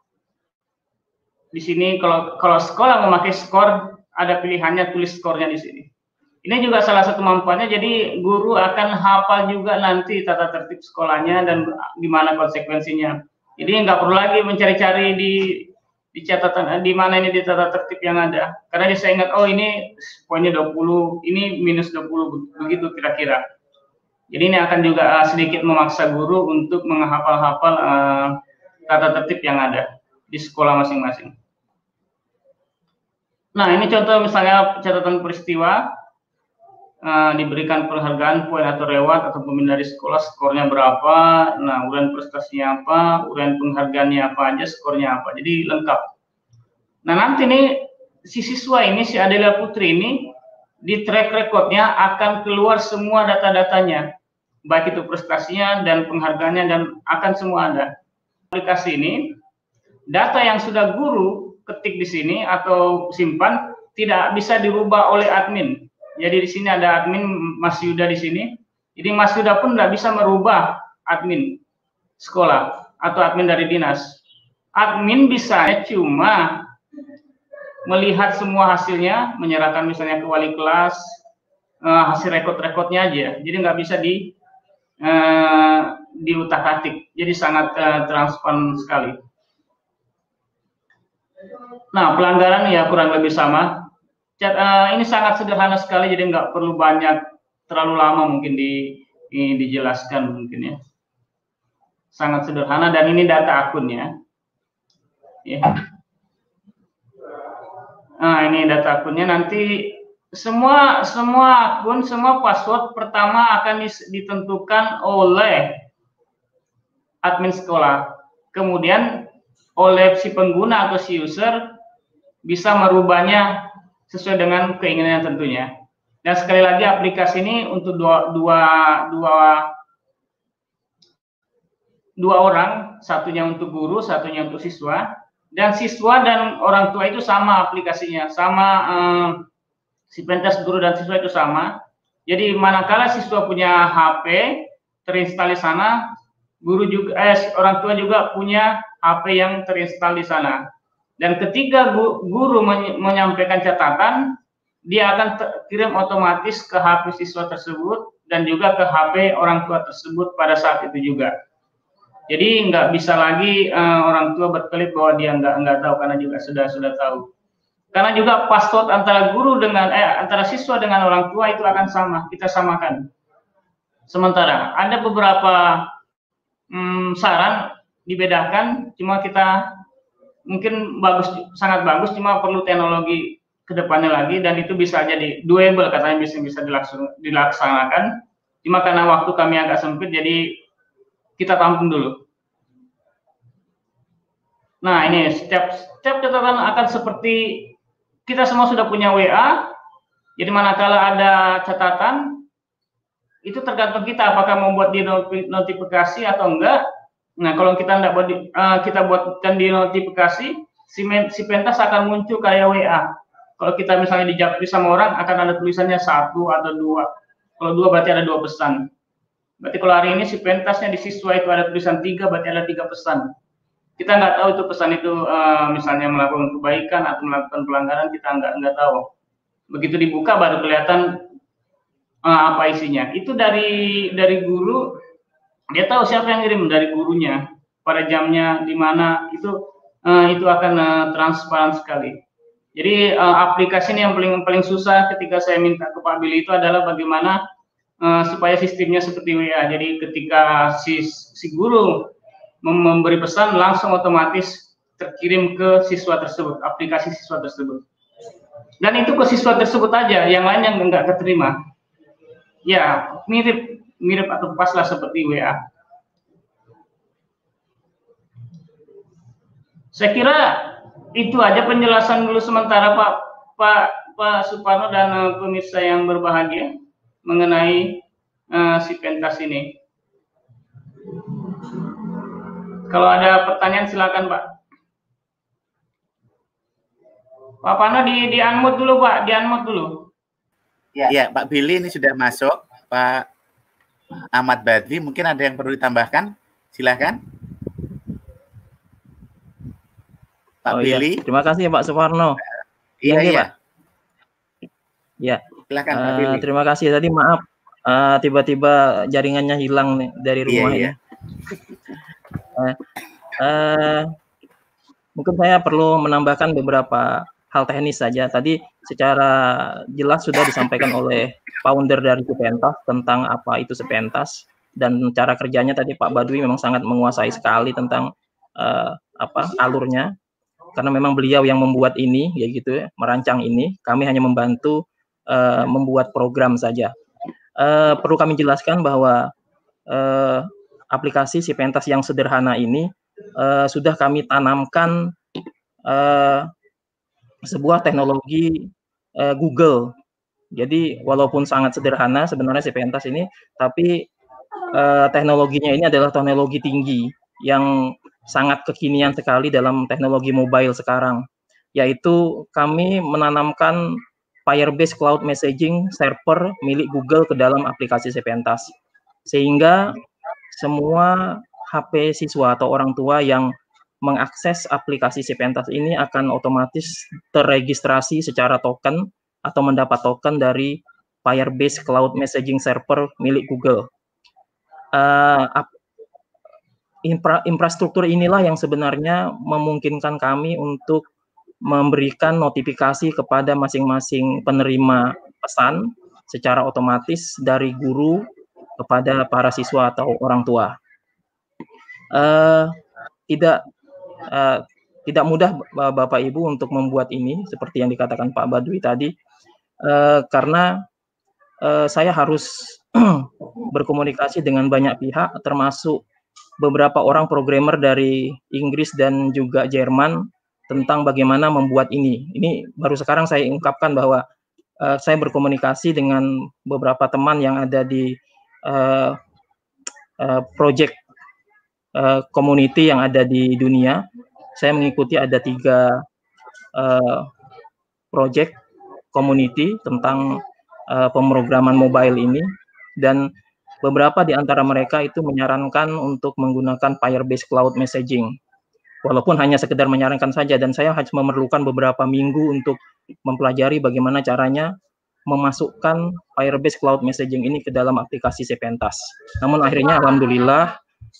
Di sini kalau kalau sekolah memakai skor, ada pilihannya tulis skornya di sini. Ini juga salah satu manfaatnya. Jadi guru akan hafal juga nanti tata tertib sekolahnya dan gimana konsekuensinya. Jadi nggak perlu lagi mencari-cari di di catatan di mana ini di tata tertib yang ada. Karena dia saya ingat oh ini poinnya dua puluh, ini minus dua puluh begitu kira-kira. Jadi ini akan juga uh, sedikit memaksa guru untuk menghafal-hafal uh, tata tertib yang ada di sekolah masing-masing. Nah, ini contoh misalnya catatan peristiwa, uh, diberikan penghargaan, poin atau reward atau pembina dari sekolah, skornya berapa, nah uraian prestasinya apa, uraian penghargaannya apa aja, skornya apa, jadi lengkap. Nah nanti nih si siswa ini, si Adela Putri ini, di track recordnya akan keluar semua data-datanya, baik itu prestasinya dan penghargaannya, dan akan semua ada. Aplikasi ini, data yang sudah guru ketik di sini atau simpan tidak bisa dirubah oleh admin. Jadi di sini ada admin Mas Yuda di sini. Jadi Mas Yuda pun tidak bisa merubah admin sekolah atau admin dari dinas. Admin bisa cuma melihat semua hasilnya, menyerahkan misalnya ke wali kelas uh, hasil rekod-rekodnya aja. Jadi nggak bisa di uh, diutak-atik. Jadi sangat uh, transparan sekali. Nah, pelanggaran ya kurang lebih sama. Cat, uh, ini sangat sederhana sekali, jadi nggak perlu banyak, terlalu lama mungkin di, di dijelaskan mungkin ya. Sangat sederhana dan ini data akunnya. Ya. Nah, ini data akunnya. Nanti semua semua akun, semua password pertama akan ditentukan oleh admin sekolah. Kemudian oleh si pengguna atau si user bisa merubahnya sesuai dengan keinginannya tentunya. Dan sekali lagi aplikasi ini untuk dua, dua, dua, dua orang, satunya untuk guru, satunya untuk siswa. Dan siswa dan orang tua itu sama aplikasinya, sama eh, si pentas guru dan siswa itu sama. Jadi manakala siswa punya H P terinstall di sana, guru juga, eh, orang tua juga punya H P yang terinstall di sana. Dan ketika guru menyampaikan catatan, dia akan kirim otomatis ke H P siswa tersebut dan juga ke H P orang tua tersebut pada saat itu juga. Jadi nggak bisa lagi uh, orang tua berkelit bahwa dia nggak nggak tahu, karena juga sudah sudah tahu. Karena juga password antara guru dengan eh antara siswa dengan orang tua itu akan sama, kita samakan. Sementara ada beberapa hmm, saran dibedakan, cuma kita mungkin bagus, sangat bagus, cuma perlu teknologi kedepannya lagi, dan itu bisa jadi doable katanya, bisa bisa dilaksanakan. Cuma karena waktu kami agak sempit, jadi kita tampung dulu. Nah ini setiap setiap catatan akan seperti kita semua sudah punya W A. Jadi manakala ada catatan, itu tergantung kita apakah membuat di notifikasi atau enggak. Nah, kalau kita enggak buat di, uh, kita buatkan di notifikasi, si, si pentas akan muncul kayak W A. Kalau kita misalnya dijawab sama orang, akan ada tulisannya satu atau dua. Kalau dua berarti ada dua pesan. Berarti kalau hari ini si pentasnya di siswa itu ada tulisan tiga, berarti ada tiga pesan. Kita nggak tahu itu pesan itu uh, misalnya melakukan kebaikan atau melakukan pelanggaran, kita nggak nggak tahu. Begitu dibuka baru kelihatan uh, apa isinya. Itu dari dari guru, dia tahu siapa yang ngirim dari gurunya, pada jamnya di mana, itu uh, itu akan uh, transparan sekali. Jadi uh, aplikasi ini yang paling paling susah ketika saya minta ke Pak Billy itu adalah bagaimana uh, supaya sistemnya seperti W A. Jadi ketika si si guru memberi pesan, langsung otomatis terkirim ke siswa tersebut, aplikasi siswa tersebut. Dan itu ke siswa tersebut aja, yang lain yang enggak keterima. Ya, mirip mirip atau pas lah seperti W A. Saya kira itu aja penjelasan dulu sementara Pak Pak Pak Suparno dan uh, pemirsa yang berbahagia mengenai uh, si pentas ini. Kalau ada pertanyaan silakan Pak. Pak Pano di di unmute dulu Pak, di unmute dulu. Ya. Ya, Pak Billy ini sudah masuk. Pak Ahmad Badri, mungkin ada yang perlu ditambahkan? Silakan. Pak oh, Billy. Iya. Terima kasih ya Pak Suparno. Iya, iya. Pak. Ya. Silakan uh, Pak Billy. Terima kasih, tadi maaf tiba-tiba uh, jaringannya hilang nih dari rumah. Iya, iya. ya. Uh, uh, mungkin saya perlu menambahkan beberapa hal teknis saja. Tadi secara jelas sudah disampaikan oleh founder dari Sipentas tentang apa itu Sipentas, dan cara kerjanya tadi Pak Badwi memang sangat menguasai sekali tentang uh, apa alurnya, karena memang beliau yang membuat ini, ya gitu ya, merancang ini. Kami hanya membantu uh, membuat program saja. Uh, perlu kami jelaskan bahwa uh, aplikasi Sipentas yang sederhana ini uh, sudah kami tanamkan uh, sebuah teknologi uh, Google. Jadi walaupun sangat sederhana sebenarnya Sipentas ini, tapi uh, teknologinya ini adalah teknologi tinggi yang sangat kekinian sekali dalam teknologi mobile sekarang, yaitu kami menanamkan Firebase Cloud Messaging Server milik Google ke dalam aplikasi Sipentas, sehingga semua H P siswa atau orang tua yang mengakses aplikasi Sipentas ini akan otomatis terregistrasi secara token atau mendapat token dari Firebase Cloud Messaging Server milik Google. Uh, infra, infrastruktur inilah yang sebenarnya memungkinkan kami untuk memberikan notifikasi kepada masing-masing penerima pesan secara otomatis dari guru kepada para siswa atau orang tua. Uh, tidak uh, tidak mudah Bapak Ibu untuk membuat ini seperti yang dikatakan Pak Badwi tadi, uh, karena uh, saya harus berkomunikasi dengan banyak pihak, termasuk beberapa orang programmer dari Inggris dan juga Jerman tentang bagaimana membuat ini. Ini baru sekarang saya ungkapkan bahwa uh, saya berkomunikasi dengan beberapa teman yang ada di uh, uh, project uh, community yang ada di dunia. Saya mengikuti ada tiga uh, project community tentang uh, pemrograman mobile ini, dan beberapa di antara mereka itu menyarankan untuk menggunakan Firebase Cloud Messaging. Walaupun hanya sekedar menyarankan saja, dan saya hanya memerlukan beberapa minggu untuk mempelajari bagaimana caranya memasukkan Firebase Cloud Messaging ini ke dalam aplikasi Sipentas. Namun akhirnya alhamdulillah,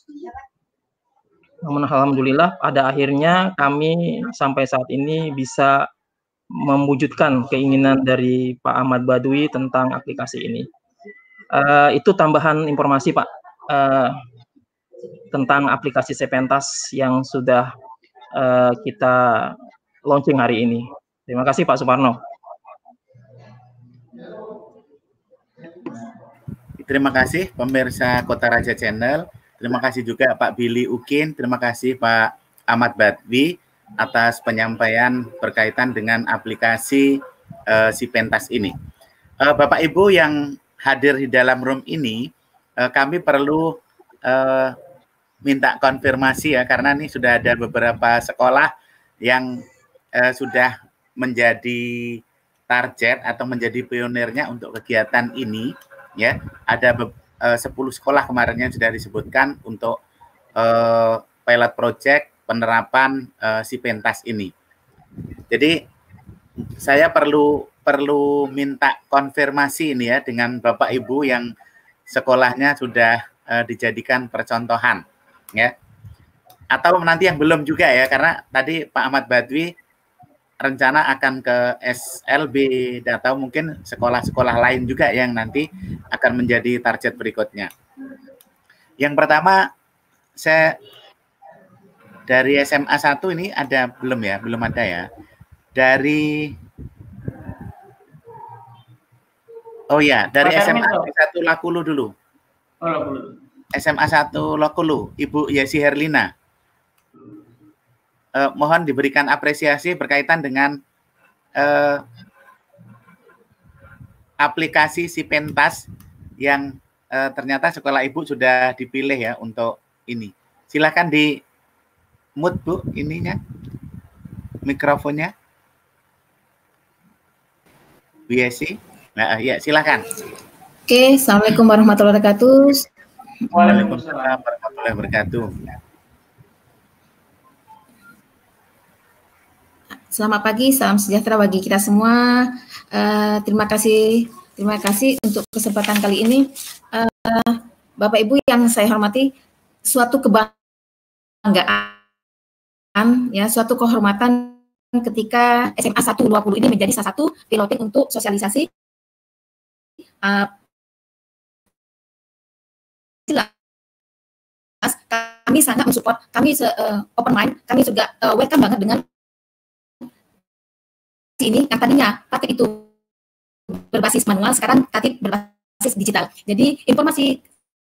namun alhamdulillah pada akhirnya kami sampai saat ini bisa mewujudkan keinginan dari Pak Ahmad Badwi tentang aplikasi ini. Uh, itu tambahan informasi Pak uh, tentang aplikasi Sipentas yang sudah uh, kita launching hari ini. Terima kasih Pak Suparno. Terima kasih pemirsa Kota Raja Channel. Terima kasih juga Pak Billy Ukin. Terima kasih Pak Ahmad Badwi atas penyampaian berkaitan dengan aplikasi uh, Sipentas ini. Uh, Bapak Ibu yang hadir di dalam room ini, uh, kami perlu uh, minta konfirmasi ya, karena ini sudah ada beberapa sekolah yang uh, sudah menjadi target atau menjadi pionirnya untuk kegiatan ini. Ya, ada uh, sepuluh sekolah kemarin yang sudah disebutkan untuk uh, pilot project penerapan uh, Sipentas ini. Jadi saya perlu perlu minta konfirmasi ini ya dengan Bapak Ibu yang sekolahnya sudah uh, dijadikan percontohan ya. Atau nanti yang belum juga ya, karena tadi Pak Ahmad Badwi rencana akan ke S L B atau mungkin sekolah-sekolah lain juga yang nanti akan menjadi target berikutnya. Yang pertama, saya dari S M A satu ini ada belum ya? Belum ada ya. Dari Oh ya, dari S M A satu Lakulu dulu. Oh, Lakulu. S M A satu Lakulu, Ibu Yesi Herlina. Eh, mohon diberikan apresiasi berkaitan dengan eh, aplikasi Sipentas yang eh, ternyata sekolah Ibu sudah dipilih ya untuk ini. Silakan di mute Bu ininya, mikrofonnya. Bu Yesi. Nah, ya silakan. Oke, Assalamualaikum warahmatullahi wabarakatuh. Waalaikumsalam warahmatullahi wabarakatuh. Selamat pagi, salam sejahtera bagi kita semua. Uh, terima kasih, terima kasih untuk kesempatan kali ini. Uh, Bapak Ibu yang saya hormati, suatu kebanggaan ya suatu kehormatan ketika S M A seratus dua puluh ini menjadi salah satu piloting untuk sosialisasi uh, kami sangat mensupport, kami uh, open mind, kami juga uh, welcome banget dengan ini yang tadinya tatip itu berbasis manual, sekarang tatip berbasis digital. Jadi informasi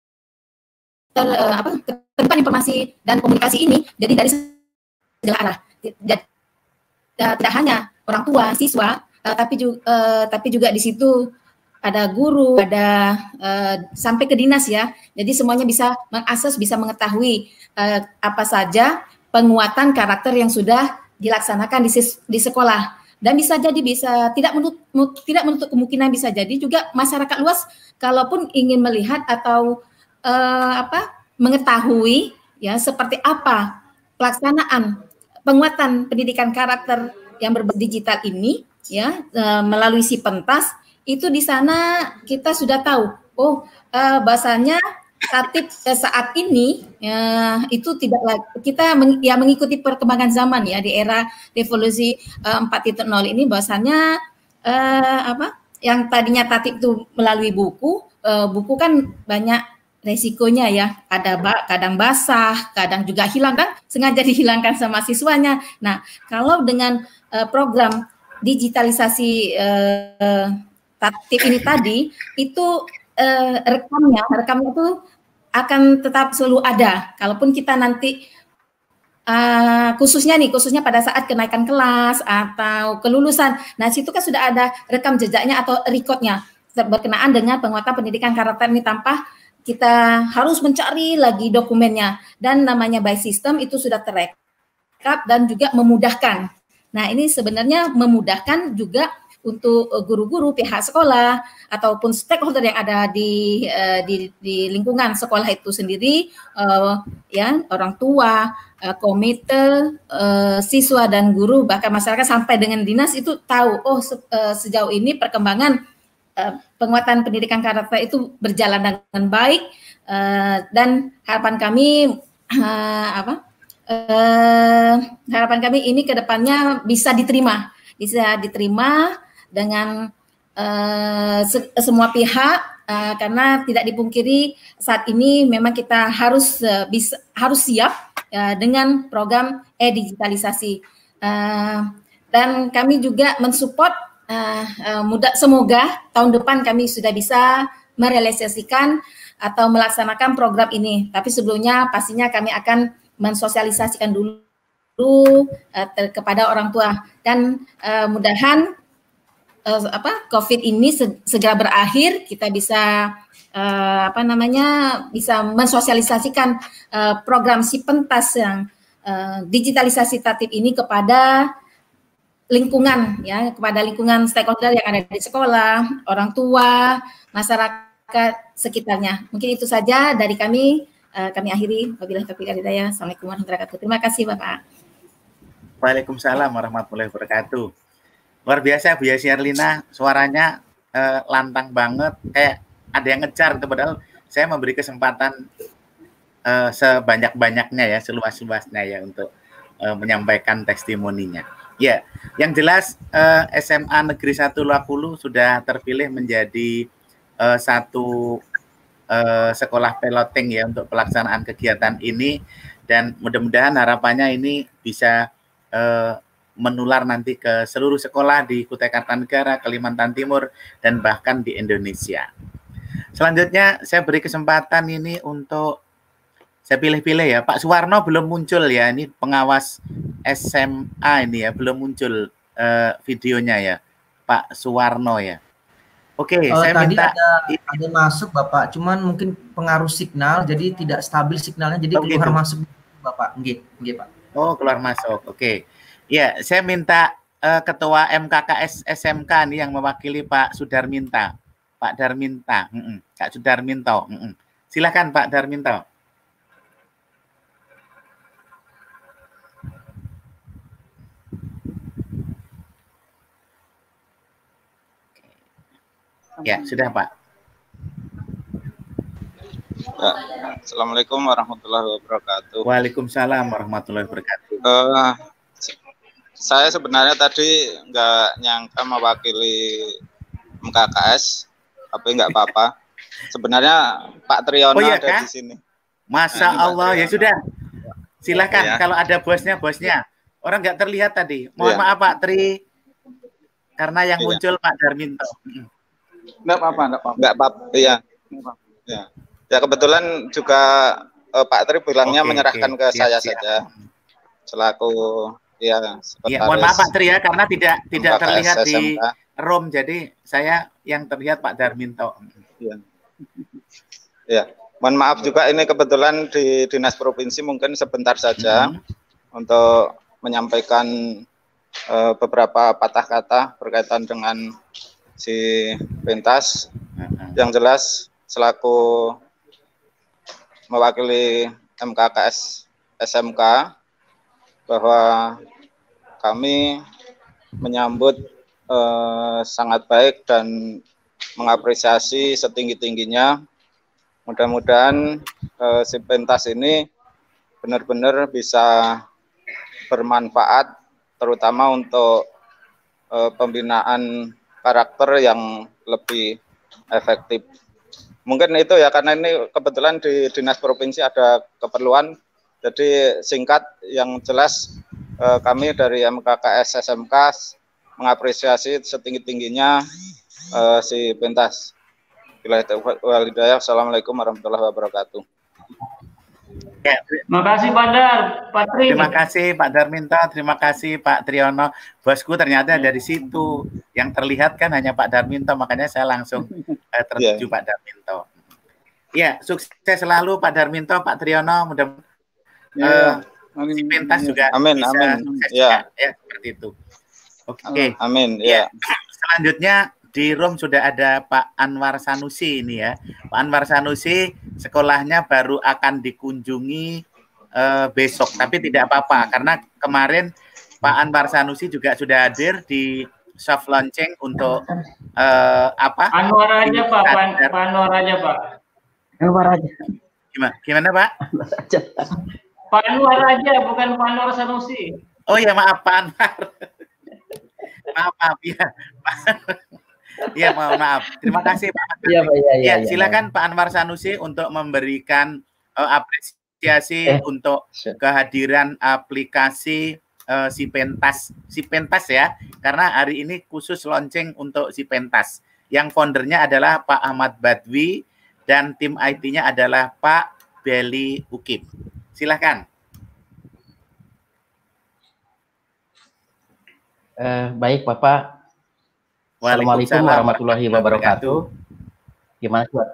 ter, uh, apa, terdepan informasi dan komunikasi ini jadi dari segala arah. Jadi, uh, tidak hanya orang tua, siswa, uh, tapi juga uh, tapi juga di situ ada guru, ada uh, sampai ke dinas ya. Jadi semuanya bisa mengakses, bisa mengetahui uh, apa saja penguatan karakter yang sudah dilaksanakan di, di sekolah. Dan bisa jadi bisa tidak menutup, tidak menutup kemungkinan bisa jadi juga masyarakat luas kalaupun ingin melihat atau uh, apa mengetahui ya seperti apa pelaksanaan penguatan pendidikan karakter yang berbasis digital ini ya uh, melalui si pentas. Itu di sana kita sudah tahu, oh uh, bahasanya tatip uh, saat ini uh, itu tidak lagi kita meng, ya mengikuti perkembangan zaman ya di era revolusi uh, empat titik nol ini bahasanya uh, apa yang tadinya tatip itu melalui buku, uh, buku kan banyak resikonya ya, ada ba, kadang basah, kadang juga hilang kan sengaja dihilangkan sama siswanya. Nah kalau dengan uh, program digitalisasi uh, tatip ini tadi itu eh, rekamnya, rekamnya itu akan tetap selalu ada. Kalaupun kita nanti uh, khususnya nih, khususnya pada saat kenaikan kelas atau kelulusan, nah situ kan sudah ada rekam jejaknya atau recordnya berkenaan dengan penguatan pendidikan karakter ini tanpa kita harus mencari lagi dokumennya. Dan namanya by system itu sudah terekap dan juga memudahkan. Nah ini sebenarnya memudahkan juga untuk guru-guru, pihak sekolah, ataupun stakeholder yang ada di, uh, di, di lingkungan sekolah itu sendiri, uh, ya orang tua, uh, komite, uh, siswa dan guru, bahkan masyarakat sampai dengan dinas itu tahu, oh se uh, sejauh ini perkembangan uh, penguatan pendidikan karakter itu berjalan dengan baik, uh, dan harapan kami uh, apa? Uh, harapan kami ini ke depannya bisa diterima, bisa diterima dengan uh, se semua pihak uh, karena tidak dipungkiri saat ini memang kita harus uh, bisa harus siap uh, dengan program e-digitalisasi uh, dan kami juga mensupport uh, uh, mudah semoga tahun depan kami sudah bisa merealisasikan atau melaksanakan program ini. Tapi sebelumnya pastinya kami akan mensosialisasikan dulu uh, kepada orang tua dan uh, mudahan Uh, apa COVID ini segera berakhir, kita bisa uh, apa namanya bisa mensosialisasikan uh, program si pentas yang uh, digitalisasi tatip ini kepada lingkungan ya, kepada lingkungan stakeholder yang ada di sekolah, orang tua, masyarakat sekitarnya. Mungkin itu saja dari kami. Uh, kami akhiri. Wabillahi taufiq wal hidayah. Assalamualaikum warahmatullahi wabarakatuh. Terima kasih Bapak. Waalaikumsalam warahmatullahi wabarakatuh. Luar biasa Bu Yasi Erlina, suaranya eh, lantang banget, kayak ada yang ngejar gitu, padahal saya memberi kesempatan eh, sebanyak-banyaknya ya, seluas-luasnya ya untuk eh, menyampaikan testimoninya. Ya, yang jelas eh, S M A Negeri satu Luapulu sudah terpilih menjadi eh, satu eh, sekolah piloting ya untuk pelaksanaan kegiatan ini, dan mudah-mudahan harapannya ini bisa eh, menular nanti ke seluruh sekolah di Kutai Kartanegara, Kalimantan Timur, dan bahkan di Indonesia. Selanjutnya saya beri kesempatan ini untuk, saya pilih-pilih ya, Pak Suwarno belum muncul ya, ini pengawas S M A ini ya, belum muncul uh, videonya ya, Pak Suwarno ya. Oke, uh, saya tadi minta ada, ada masuk Bapak, cuman mungkin pengaruh signal, jadi tidak stabil signalnya, jadi oh, keluar gitu. masuk Bapak, nggih, nggih Pak. Oh, keluar masuk, oke. Ya, saya minta uh, Ketua M K K S S M K nih yang mewakili Pak Sudarminta, Pak Darminta, mm -mm. Kak Sudarminto. Mm -mm. Silakan Pak Darminto. Ya, sudah Pak. Ya. Assalamualaikum warahmatullahi wabarakatuh. Waalaikumsalam warahmatullahi wabarakatuh. Uh, saya sebenarnya tadi nggak nyangka mewakili M K K S, tapi nggak apa-apa. Sebenarnya Pak Triyono oh, iya, ada kah? di sini. Masya nah, Allah, ya sudah. Silakan ya. Kalau ada bosnya, bosnya. Orang nggak terlihat tadi. Mohon ya. maaf Pak Tri, karena yang ya. muncul Pak Darminto. Nggak apa-apa, nggak apa-apa. Nggak apa-apa, iya. Ya. ya kebetulan juga eh, Pak Tri bilangnya oke, menyerahkan oke. ke siap, saya siap. saja. Selaku ya. Ya, mohon maaf Pak Tri ya, karena tidak tidak terlihat S M K. Di room, jadi saya yang terlihat Pak Darminto. Ya. ya, mohon maaf juga ini kebetulan di Dinas Provinsi mungkin sebentar saja hmm. untuk menyampaikan uh, beberapa patah kata berkaitan dengan si pentas. Hmm. Yang jelas selaku mewakili M K K S S M K bahwa kami menyambut uh, sangat baik dan mengapresiasi setinggi-tingginya. Mudah-mudahan eh, si pentas ini benar-benar bisa bermanfaat, terutama untuk eh, pembinaan karakter yang lebih efektif. Mungkin itu ya, karena ini kebetulan di Dinas Provinsi ada keperluan, jadi singkat yang jelas eh, kami dari M K K S S M K mengapresiasi setinggi-tingginya Uh, si pentas. Assalamualaikum warahmatullahi wabarakatuh. Ya. Terima kasih Pak Dar, Pak Tri. Terima kasih Pak Darminto, terima kasih Pak Triyono. Bosku ternyata dari situ yang terlihat kan hanya Pak Darminto, makanya saya langsung uh, tertuju yeah. Pak Darminto. Ya, sukses selalu Pak Darminto, Pak Triyono. Mudah yeah. uh, si pentas juga amin, bisa amin. sukses Yeah. juga, ya seperti itu. Oke. Okay. Amin. Ya. Yeah. Selanjutnya di room sudah ada Pak Anwar Sanusi ini ya. Pak Anwar Sanusi sekolahnya baru akan dikunjungi uh, besok, tapi tidak apa-apa karena kemarin Pak Anwar Sanusi juga sudah hadir di soft launching untuk uh, apa? Anwar aja Pak, Pak Anwar aja Pak. Anwar aja. Gimana? Gimana Pak? Pak Anwar aja, bukan Pak Anwar Sanusi. Oh ya maaf Pak Anwar. maaf, maaf ya. Iya, mohon maaf. Terima kasih Pak. Iya, Pak. Ya, ya, ya, silakan ya. Pak Anwar Sanusi untuk memberikan uh, apresiasi eh. untuk kehadiran aplikasi uh, si pentas, si pentas ya. Karena hari ini khusus launching untuk si pentas. Yang foundernya adalah Pak Ahmad Badwi dan tim I T-nya adalah Pak Beli Ukip. Silakan. Uh, baik, Bapak. Assalamualaikum warahmatullahi wabarakatuh. Gimana Pak?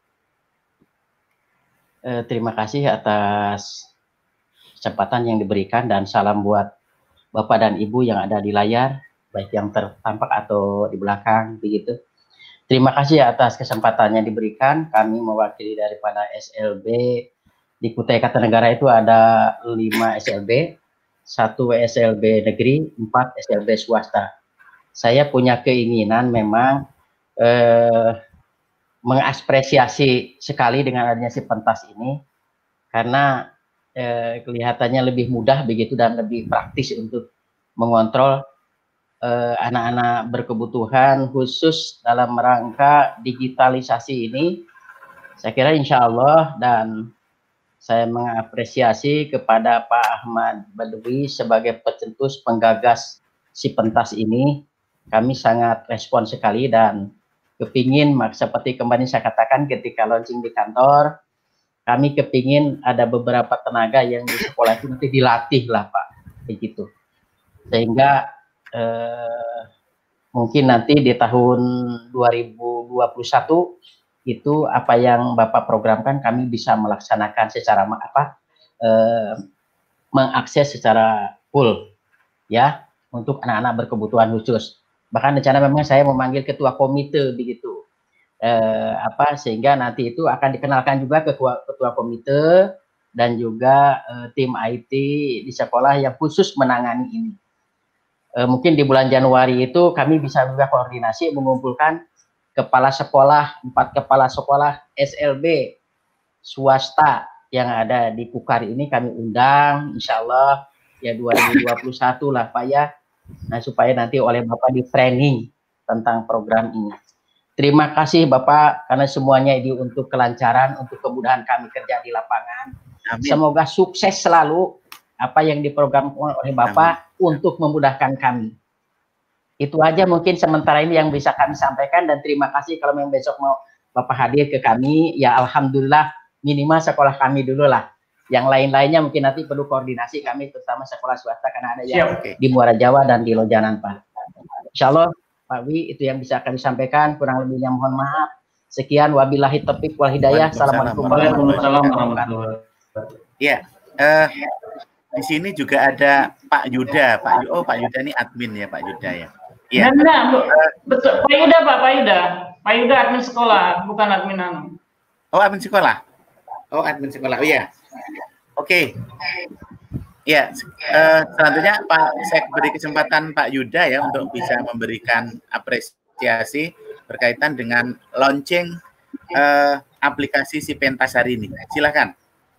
Eh, terima kasih atas kesempatan yang diberikan dan salam buat Bapak dan Ibu yang ada di layar, baik yang tertampak atau di belakang, begitu. Terima kasih atas kesempatan yang diberikan. Kami mewakili daripada S L B di Kutai Kartanegara itu ada lima S L B, satu S L B negeri, empat S L B swasta. Saya punya keinginan memang eh, mengapresiasi sekali dengan adanya si pentas ini karena eh, kelihatannya lebih mudah begitu dan lebih praktis untuk mengontrol anak-anak eh, berkebutuhan khusus dalam rangka digitalisasi ini. Saya kira insya Allah, dan saya mengapresiasi kepada Pak Ahmad Badwi sebagai pencetus penggagas si pentas ini. Kami sangat respon sekali dan kepingin, seperti kemarin saya katakan ketika launching di kantor, kami kepingin ada beberapa tenaga yang di sekolah itu nanti dilatih lah Pak, begitu. Sehingga eh, mungkin nanti di tahun dua ribu dua puluh satu itu apa yang Bapak programkan kami bisa melaksanakan secara apa eh, mengakses secara full ya untuk anak-anak berkebutuhan khusus. Bahkan rencana memang saya memanggil ketua komite begitu, eh, apa sehingga nanti itu akan dikenalkan juga ke ketua, ketua komite dan juga eh, tim I T di sekolah yang khusus menangani ini. Eh, mungkin di bulan Januari itu kami bisa juga koordinasi mengumpulkan kepala sekolah, empat kepala sekolah S L B swasta yang ada di Kukar ini kami undang, insya Allah ya dua ribu dua puluh satu lah Pak ya. Nah, supaya nanti oleh Bapak di training tentang program ini. Terima kasih Bapak karena semuanya ini untuk kelancaran, untuk kemudahan kami kerja di lapangan. Amin. Semoga sukses selalu apa yang diprogramkan oleh Bapak Amin. Untuk memudahkan kami. Itu aja mungkin sementara ini yang bisa kami sampaikan, dan terima kasih kalau memang besok mau Bapak hadir ke kami, ya alhamdulillah minimal sekolah kami dulu lah. Yang lain-lainnya mungkin nanti perlu koordinasi kami, terutama sekolah swasta karena ada yang Siap. Di Muara Jawa dan di Lojanan Pak. Insya Allah Pak Wi, itu yang bisa kami sampaikan, kurang lebihnya mohon maaf. Sekian, wabillahi taufiq wal hidayah. Assalamualaikum warahmatullahi wabarakatuh. Ya, uh, di sini juga ada Pak Yuda, Pak oh Pak Yuda ini admin ya Pak Yuda ya. Iya. Nah, betul. Pak Yuda Pak, Pak Yuda, Pak Yuda admin sekolah, bukan admin anu. Oh admin sekolah, oh admin sekolah, oh iya. Oke. Ya, uh, selanjutnya Pak, saya beri kesempatan Pak Yuda ya untuk bisa memberikan apresiasi berkaitan dengan launching uh, aplikasi Sipentas hari ini. Silakan.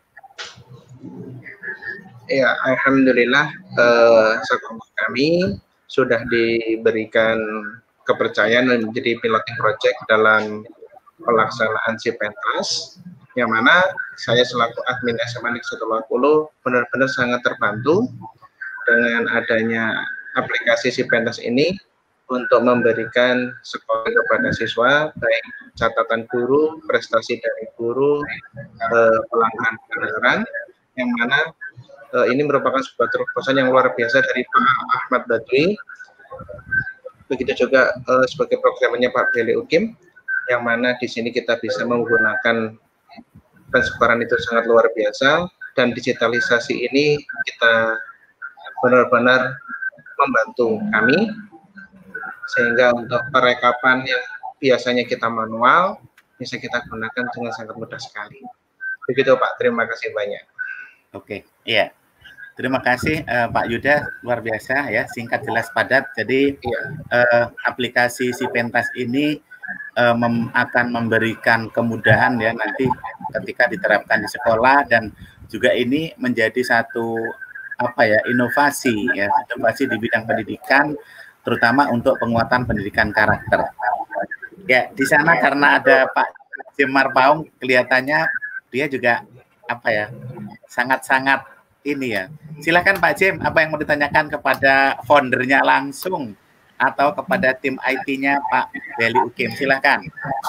Ya, alhamdulillah uh, sekolah kami sudah diberikan kepercayaan dan menjadi piloting project dalam pelaksanaan Sipentas, yang mana saya selaku admin S M A Negeri satu Lawak Ulu benar-benar sangat terbantu dengan adanya aplikasi Sipentas ini untuk memberikan sekolah kepada siswa, baik catatan guru, prestasi dari guru, eh, pelanggan kebenaran, yang mana Uh, ini merupakan sebuah terobosan yang luar biasa dari Pak Ahmad Badui. Begitu juga uh, sebagai programnya Pak Beli Ukim, yang mana di sini kita bisa menggunakan pensebaran itu sangat luar biasa, dan digitalisasi ini kita benar-benar membantu kami, sehingga untuk perekapan yang biasanya kita manual bisa kita gunakan dengan sangat mudah sekali. Begitu Pak, terima kasih banyak. Oke, iya. Terima kasih uh, Pak Yuda, luar biasa ya, singkat jelas padat. Jadi uh, aplikasi Sipentas ini uh, mem akan memberikan kemudahan ya nanti ketika diterapkan di sekolah, dan juga ini menjadi satu apa ya inovasi ya, inovasi di bidang pendidikan, terutama untuk penguatan pendidikan karakter. Ya, di sana karena ada Pak Jemar Paung, kelihatannya dia juga apa ya, sangat-sangat ini ya. Silakan Pak Jem, apa yang mau ditanyakan kepada foundernya langsung atau kepada tim I T-nya Pak Beli Ukim? Silakan.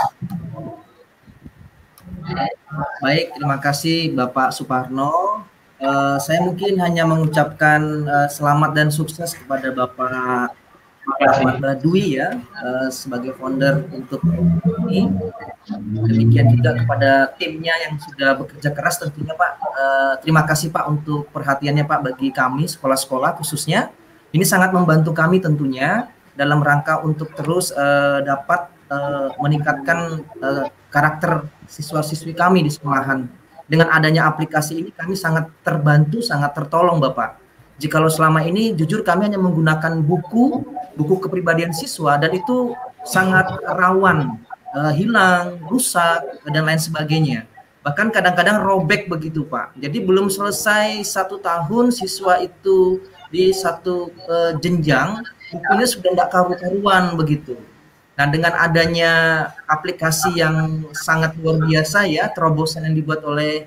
Baik, terima kasih Bapak Suparno. Uh, saya mungkin hanya mengucapkan uh, selamat dan sukses kepada Bapak Ahmad Badui ya, uh, sebagai founder untuk ini. Demikian juga kepada timnya yang sudah bekerja keras tentunya Pak. Uh, terima kasih Pak untuk perhatiannya Pak bagi kami sekolah-sekolah khususnya. Ini sangat membantu kami tentunya dalam rangka untuk terus uh, dapat uh, meningkatkan uh, karakter siswa-siswi kami di sekolahan. Dengan adanya aplikasi ini kami sangat terbantu, sangat tertolong Bapak. Jikalau selama ini jujur kami hanya menggunakan buku, buku kepribadian siswa, dan itu sangat rawan uh, hilang, rusak, dan lain sebagainya. Bahkan kadang-kadang robek begitu Pak. Jadi belum selesai satu tahun siswa itu di satu uh, jenjang, bukunya sudah tidak karu-karuan begitu. Nah dengan adanya aplikasi yang sangat luar biasa ya, terobosan yang dibuat oleh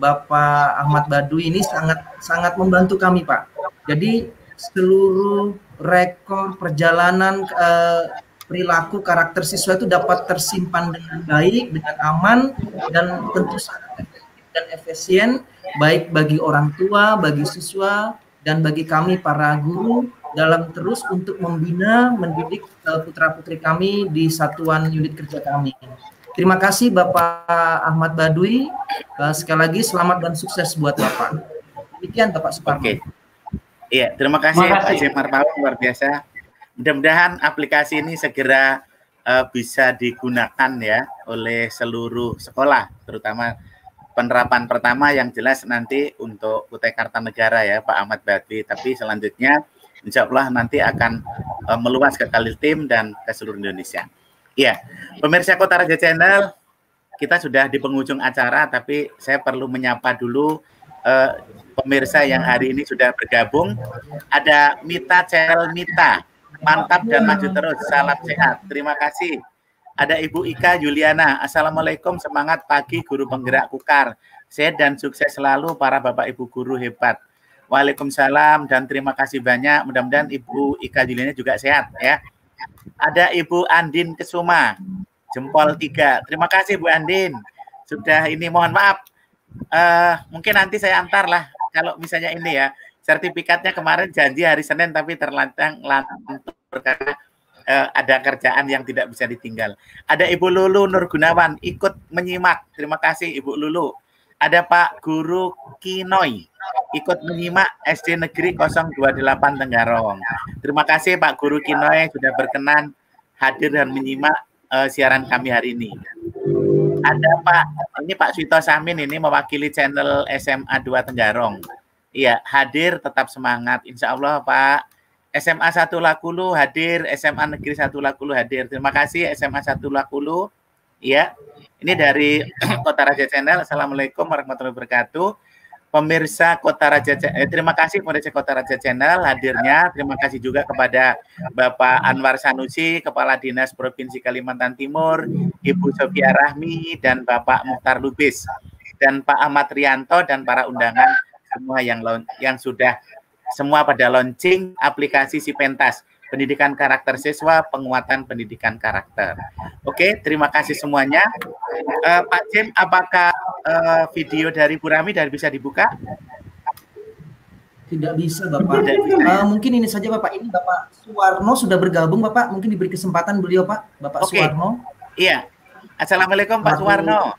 Bapak Ahmad Badui ini sangat sangat membantu kami Pak. Jadi seluruh rekor perjalanan eh, perilaku karakter siswa itu dapat tersimpan dengan baik, dengan aman, dan tentu sangat efektif dan efisien baik bagi orang tua, bagi siswa, dan bagi kami para guru dalam terus untuk membina, mendidik uh, putra-putri kami di satuan unit kerja kami. Terima kasih Bapak Ahmad Badui. Uh, sekali lagi selamat dan sukses buat Bapak. Demikian Bapak Suparno. Oke. Iya, terima kasih, terima kasih. Pak Jemar Paung, luar biasa. Mudah-mudahan aplikasi ini segera uh, bisa digunakan ya oleh seluruh sekolah, terutama penerapan pertama yang jelas nanti untuk Kutai Kartanegara ya Pak Ahmad Badui, tapi selanjutnya insya Allah nanti akan uh, meluas ke Kaltim dan ke seluruh Indonesia. Iya, pemirsa Kota Raja Channel, kita sudah di penghujung acara, tapi saya perlu menyapa dulu uh, pemirsa yang hari ini sudah bergabung. Ada Mita Cheryl Mita, mantap dan maju terus, salam sehat, terima kasih. Ada Ibu Ika Juliana, Assalamualaikum, semangat pagi guru penggerak Kukar, sehat dan sukses selalu para Bapak Ibu guru hebat. Waalaikumsalam dan terima kasih banyak, mudah-mudahan Ibu Ika Juliana juga sehat ya. Ada Ibu Andin Kesuma, jempol tiga, terima kasih Bu Andin, sudah ini mohon maaf, uh, mungkin nanti saya antar lah, kalau misalnya ini ya, sertifikatnya kemarin janji hari Senin tapi terlantar lantur karena Uh, ada kerjaan yang tidak bisa ditinggal. Ada Ibu Lulu Nur Gunawan ikut menyimak. Terima kasih Ibu Lulu. Ada Pak Guru Kinoi ikut menyimak S D Negeri nol dua delapan Tenggarong. Terima kasih Pak Guru Kinoi sudah berkenan hadir dan menyimak uh, siaran kami hari ini. Ada Pak, ini Pak Suito Samin ini mewakili channel S M A dua Tenggarong. Iya, hadir tetap semangat. Insya Allah Pak. S M A satu Lakulu hadir, S M A Negeri satu Lakulu hadir. Terima kasih S M A satu Lakulu. Ya, ini dari Kota Raja Channel. Assalamualaikum warahmatullahi wabarakatuh. Pemirsa Kota Raja eh, terima kasih pemirsa Kota Raja Channel hadirnya. Terima kasih juga kepada Bapak Anwar Sanusi, Kepala Dinas Provinsi Kalimantan Timur, Ibu Sofia Rahmi dan Bapak Muhtar Lubis dan Pak Ahmad Rianto dan para undangan semua yang yang sudah semua pada launching aplikasi Sipentas, pendidikan karakter siswa, penguatan pendidikan karakter. Oke, terima kasih semuanya. Uh, Pak Jim, apakah uh, video dari Bu Rami dari bisa dibuka? Tidak bisa, Bapak. Tidak bisa. Uh, mungkin ini saja, Bapak. Ini Bapak Suwarno sudah bergabung, Bapak. Mungkin diberi kesempatan beliau, Pak. Bapak Oke. Suwarno. Iya. Assalamualaikum, Pak Suwarno.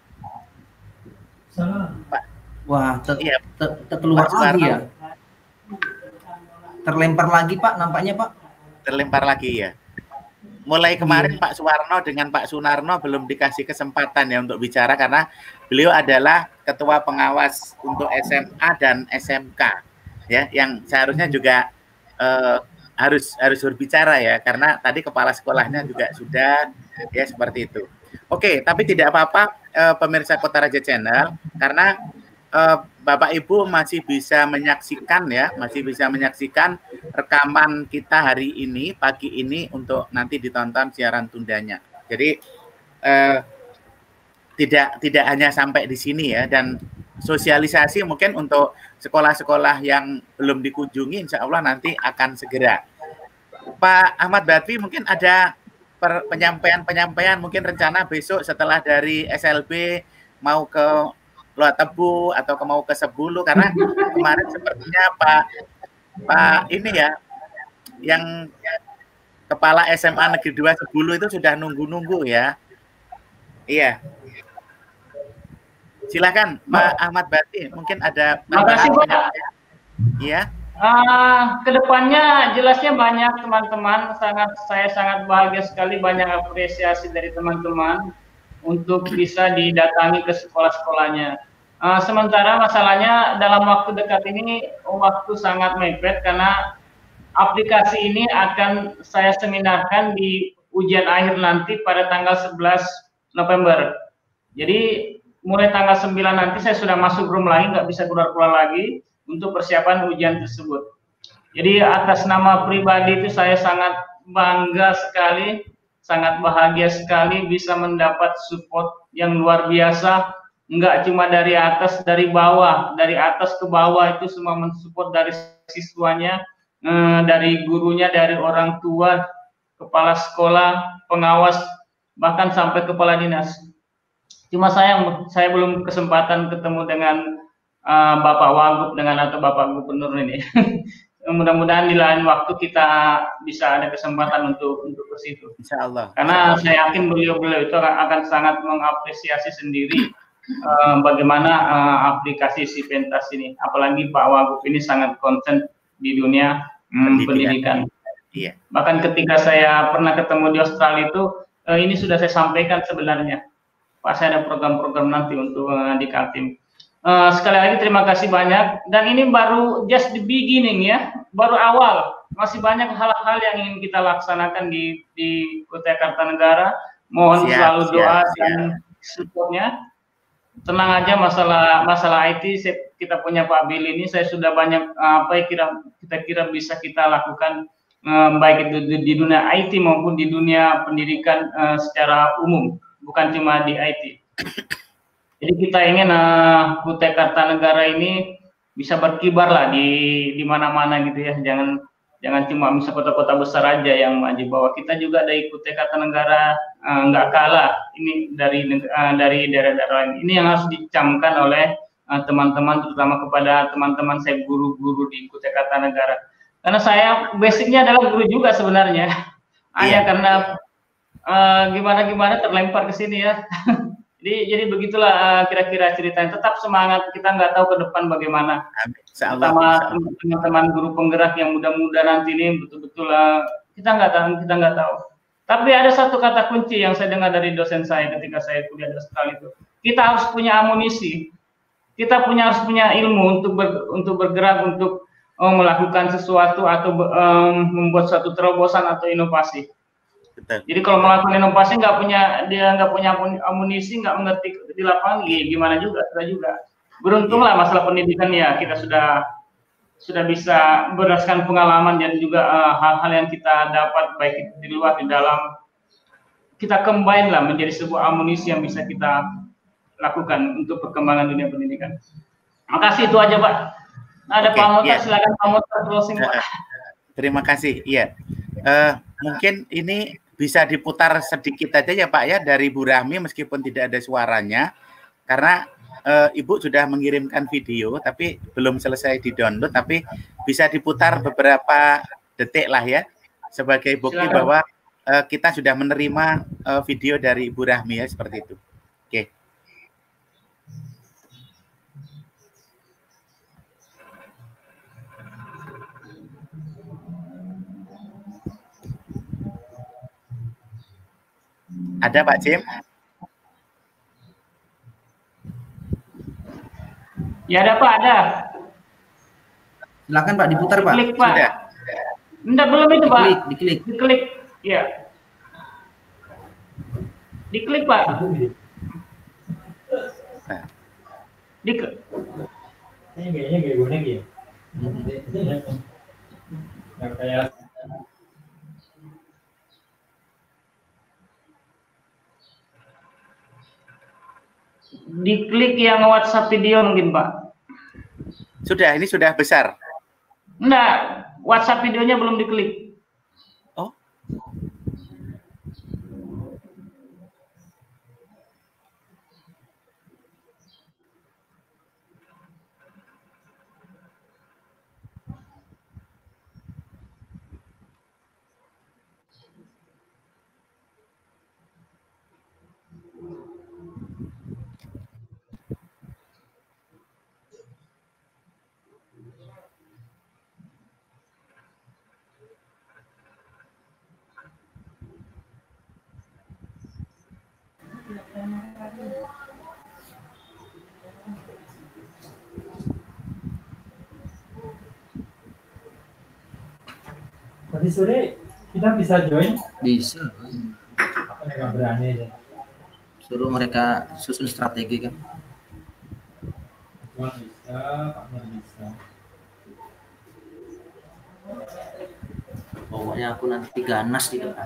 Pak. Wah, ter, iya. ter, ter, terkeluar lagi ya. Terlempar lagi Pak, nampaknya Pak. Terlempar lagi ya. Mulai kemarin Pak Suwarno dengan Pak Sunarno belum dikasih kesempatan ya untuk bicara karena beliau adalah ketua pengawas untuk S M A dan S M K ya, yang seharusnya juga eh, harus harus berbicara ya karena tadi kepala sekolahnya juga sudah ya seperti itu. Oke, tapi tidak apa-apa eh, pemirsa Kota Raja Channel karena Uh, Bapak Ibu masih bisa menyaksikan ya, masih bisa menyaksikan rekaman kita hari ini, pagi ini untuk nanti ditonton siaran tundanya. Jadi uh, tidak tidak hanya sampai di sini ya, dan sosialisasi mungkin untuk sekolah-sekolah yang belum dikunjungi, insya Allah nanti akan segera. Pak Ahmad Badwi mungkin ada penyampaian-penyampaian mungkin rencana besok setelah dari S L B mau ke Loa Tebu atau ke mau ke Sebulu karena kemarin sepertinya Pak Pak ini ya yang kepala S M A Negeri dua Sebulu itu sudah nunggu-nunggu ya. Iya. Silakan Pak Ahmad Bati, mungkin ada Makasih Pak. Iya. Uh, kedepannya jelasnya banyak teman-teman, sangat saya sangat bahagia sekali, banyak apresiasi dari teman-teman untuk bisa didatangi ke sekolah-sekolahnya. Uh, sementara masalahnya dalam waktu dekat ini waktu sangat mepet karena aplikasi ini akan saya seminarkan di ujian akhir nanti pada tanggal sebelas November. Jadi mulai tanggal sembilan nanti saya sudah masuk room lagi, nggak bisa keluar-keluar lagi untuk persiapan ujian tersebut. Jadi atas nama pribadi itu saya sangat bangga sekali, sangat bahagia sekali bisa mendapat support yang luar biasa, enggak cuma dari atas, dari bawah, dari atas ke bawah itu semua mensupport dari siswanya, eh, dari gurunya, dari orang tua, kepala sekolah, pengawas, bahkan sampai kepala dinas. Cuma sayang saya belum kesempatan ketemu dengan uh, Bapak Wagub dengan atau Bapak Gubernur ini. Mudah-mudahan di lain waktu kita bisa ada kesempatan untuk untuk ke situ. Insya Allah. Karena saya yakin beliau-beliau itu akan sangat mengapresiasi sendiri uh, bagaimana uh, aplikasi Sipentas ini. Apalagi Pak Wagub ini sangat konsen di dunia um, pendidikan. Iya. Bahkan ketika saya pernah ketemu di Australia itu, uh, ini sudah saya sampaikan sebenarnya. Pak, saya ada program-program nanti untuk uh, di Kaltim. Uh, sekali lagi terima kasih banyak, dan ini baru just the beginning ya, baru awal, masih banyak hal-hal yang ingin kita laksanakan di di Kutai Kartanegara. Mohon siap, selalu doa siap, dan siap. supportnya. tenang aja masalah masalah I T. Kita punya Pak Bill ini, saya sudah banyak apa yang kira kita kira bisa kita lakukan, eh, baik itu di, di dunia I T maupun di dunia pendidikan eh, secara umum, bukan cuma di I T. Jadi kita ingin uh, Kutai Kartanegara ini bisa berkibar lah di di mana-mana gitu ya. Jangan jangan cuma misal kota-kota besar aja yang maju, bahwa kita juga dari Kutai Kartanegara uh, nggak kalah ini dari uh, dari daerah-daerah lain. Ini yang harus dicamkan oleh teman-teman, uh, terutama kepada teman-teman saya guru-guru di Kutai Kartanegara. Karena saya basicnya adalah guru juga sebenarnya. Hanya karena gimana-gimana uh, terlempar ke sini ya. Jadi, jadi begitulah kira-kira uh, ceritanya. Tetap semangat, kita nggak tahu ke depan bagaimana. Terutama teman-teman guru penggerak yang muda-muda nanti ini betul-betul uh, kita nggak tahu, kita nggak tahu. Tapi ada satu kata kunci yang saya dengar dari dosen saya ketika saya kuliah di Australia itu. Kita harus punya amunisi. Kita punya harus punya ilmu untuk ber, untuk bergerak, untuk uh, melakukan sesuatu atau um, membuat suatu terobosan atau inovasi. Betul. Jadi kalau melakukan inovasi nggak punya dia nggak punya amunisi, nggak mengerti di lapangan, ya gimana juga, kita juga. Beruntunglah masalah pendidikan ya, kita sudah sudah bisa berdasarkan pengalaman dan juga hal-hal uh, yang kita dapat baik itu di luar di dalam, kita combine lah menjadi sebuah amunisi yang bisa kita lakukan untuk perkembangan dunia pendidikan. Makasih, itu aja Pak. Ada okay, Pak Motar, yeah. Silakan Pak Motar closing Pak. Terima kasih. Iya, uh, mungkin ini bisa diputar sedikit aja ya Pak ya dari Bu Rahmi meskipun tidak ada suaranya, karena e, Ibu sudah mengirimkan video tapi belum selesai di-download, tapi bisa diputar beberapa detik lah ya sebagai bukti Silakan. Bahwa e, kita sudah menerima e, video dari Bu Rahmi ya, seperti itu. Oke. Ada Pak Jim? Ya ada Pak, ada. Silakan Pak, diputar Pak. Diklik Pak. Sudah. Enggak, belum itu Pak. Diklik, diklik. Diklik, ya. Diklik Pak. Diklik. Ini kayaknya kayak gue lagi ya. Kayak diklik yang WhatsApp video mungkin Pak. Sudah, ini sudah besar. Enggak, WhatsApp videonya belum diklik. Oh. Tadi sore kita bisa join? Bisa. Apa nggak berani aja? Suruh mereka susun strategi kan. Cuma bisa, partner bisa. Pokoknya aku nanti ganas di depan.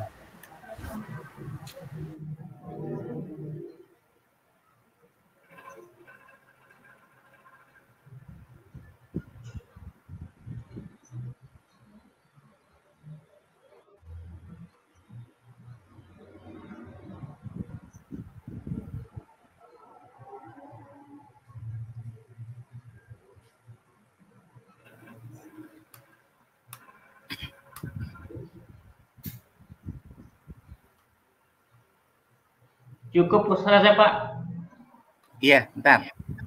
Cukup selesai Pak? Iya, bentar.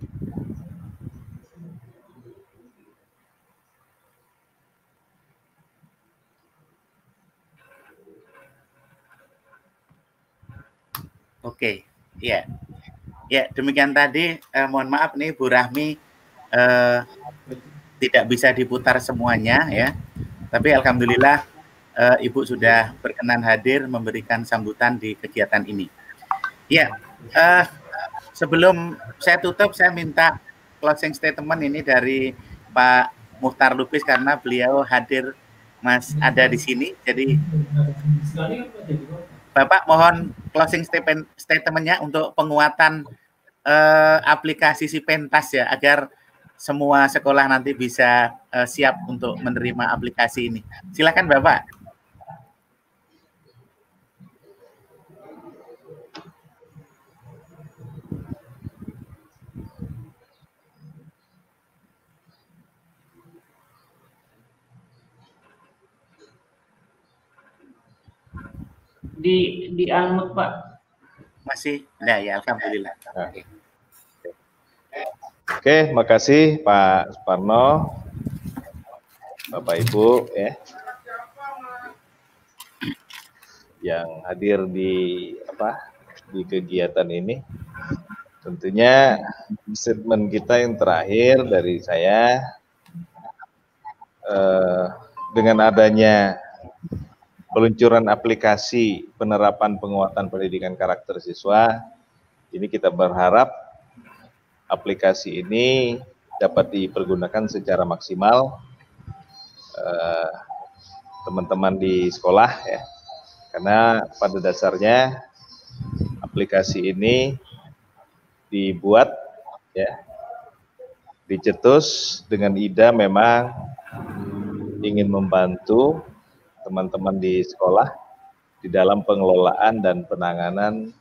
Oke, ya, ya demikian tadi. Eh, mohon maaf nih Bu Rahmi, eh, tidak bisa diputar semuanya ya. Tapi alhamdulillah eh, Ibu sudah berkenan hadir memberikan sambutan di kegiatan ini. Ya, uh, sebelum saya tutup, saya minta closing statement ini dari Pak Muchtar Lubis karena beliau hadir, Mas ada di sini. Jadi Bapak mohon closing statement statementnya untuk penguatan eh, aplikasi Sipentas ya, agar semua sekolah nanti bisa eh, siap untuk menerima aplikasi ini. Silakan Bapak. Di di unmute Pak. Masih? Nah ya, alhamdulillah. Oke, Oke, makasih Pak Suparno, Bapak Ibu ya, yang hadir di apa di kegiatan ini. Tentunya statement kita yang terakhir dari saya, eh, dengan adanya peluncuran aplikasi penerapan penguatan pendidikan karakter siswa, ini kita berharap aplikasi ini dapat dipergunakan secara maksimal teman-teman eh, di sekolah ya, karena pada dasarnya aplikasi ini dibuat ya, dicetus dengan ida memang ingin membantu teman-teman di sekolah di dalam pengelolaan dan penanganan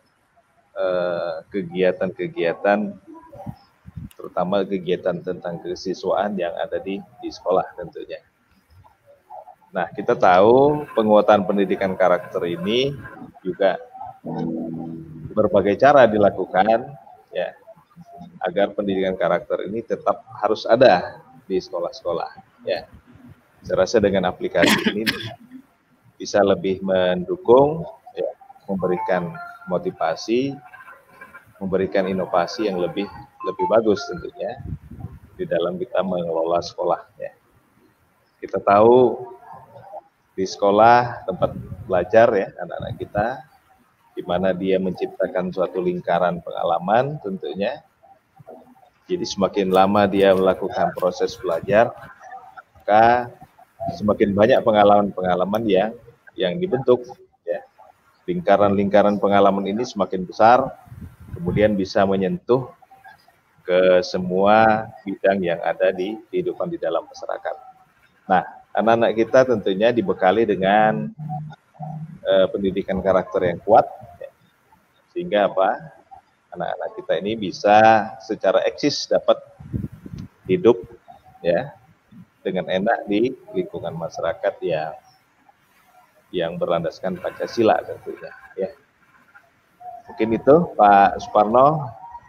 kegiatan-kegiatan, eh, terutama kegiatan tentang kesiswaan yang ada di, di sekolah tentunya. Nah, kita tahu penguatan pendidikan karakter ini juga berbagai cara dilakukan ya, agar pendidikan karakter ini tetap harus ada di sekolah-sekolah ya. Saya rasa dengan aplikasi ini bisa lebih mendukung, ya, memberikan motivasi, memberikan inovasi yang lebih lebih bagus tentunya di dalam kita mengelola sekolah. Ya. Kita tahu di sekolah tempat belajar ya anak-anak kita, di mana dia menciptakan suatu lingkaran pengalaman tentunya. Jadi semakin lama dia melakukan proses belajar, maka semakin banyak pengalaman-pengalaman yang yang dibentuk ya. Lingkaran-lingkaran pengalaman ini semakin besar, kemudian bisa menyentuh ke semua bidang yang ada di kehidupan di dalam masyarakat. Nah, anak-anak kita tentunya dibekali dengan eh, pendidikan karakter yang kuat ya. Sehingga apa? Anak-anak kita ini bisa secara eksis dapat hidup ya dengan enak di lingkungan masyarakat yang yang berlandaskan Pancasila tentunya ya. Mungkin itu Pak Suparno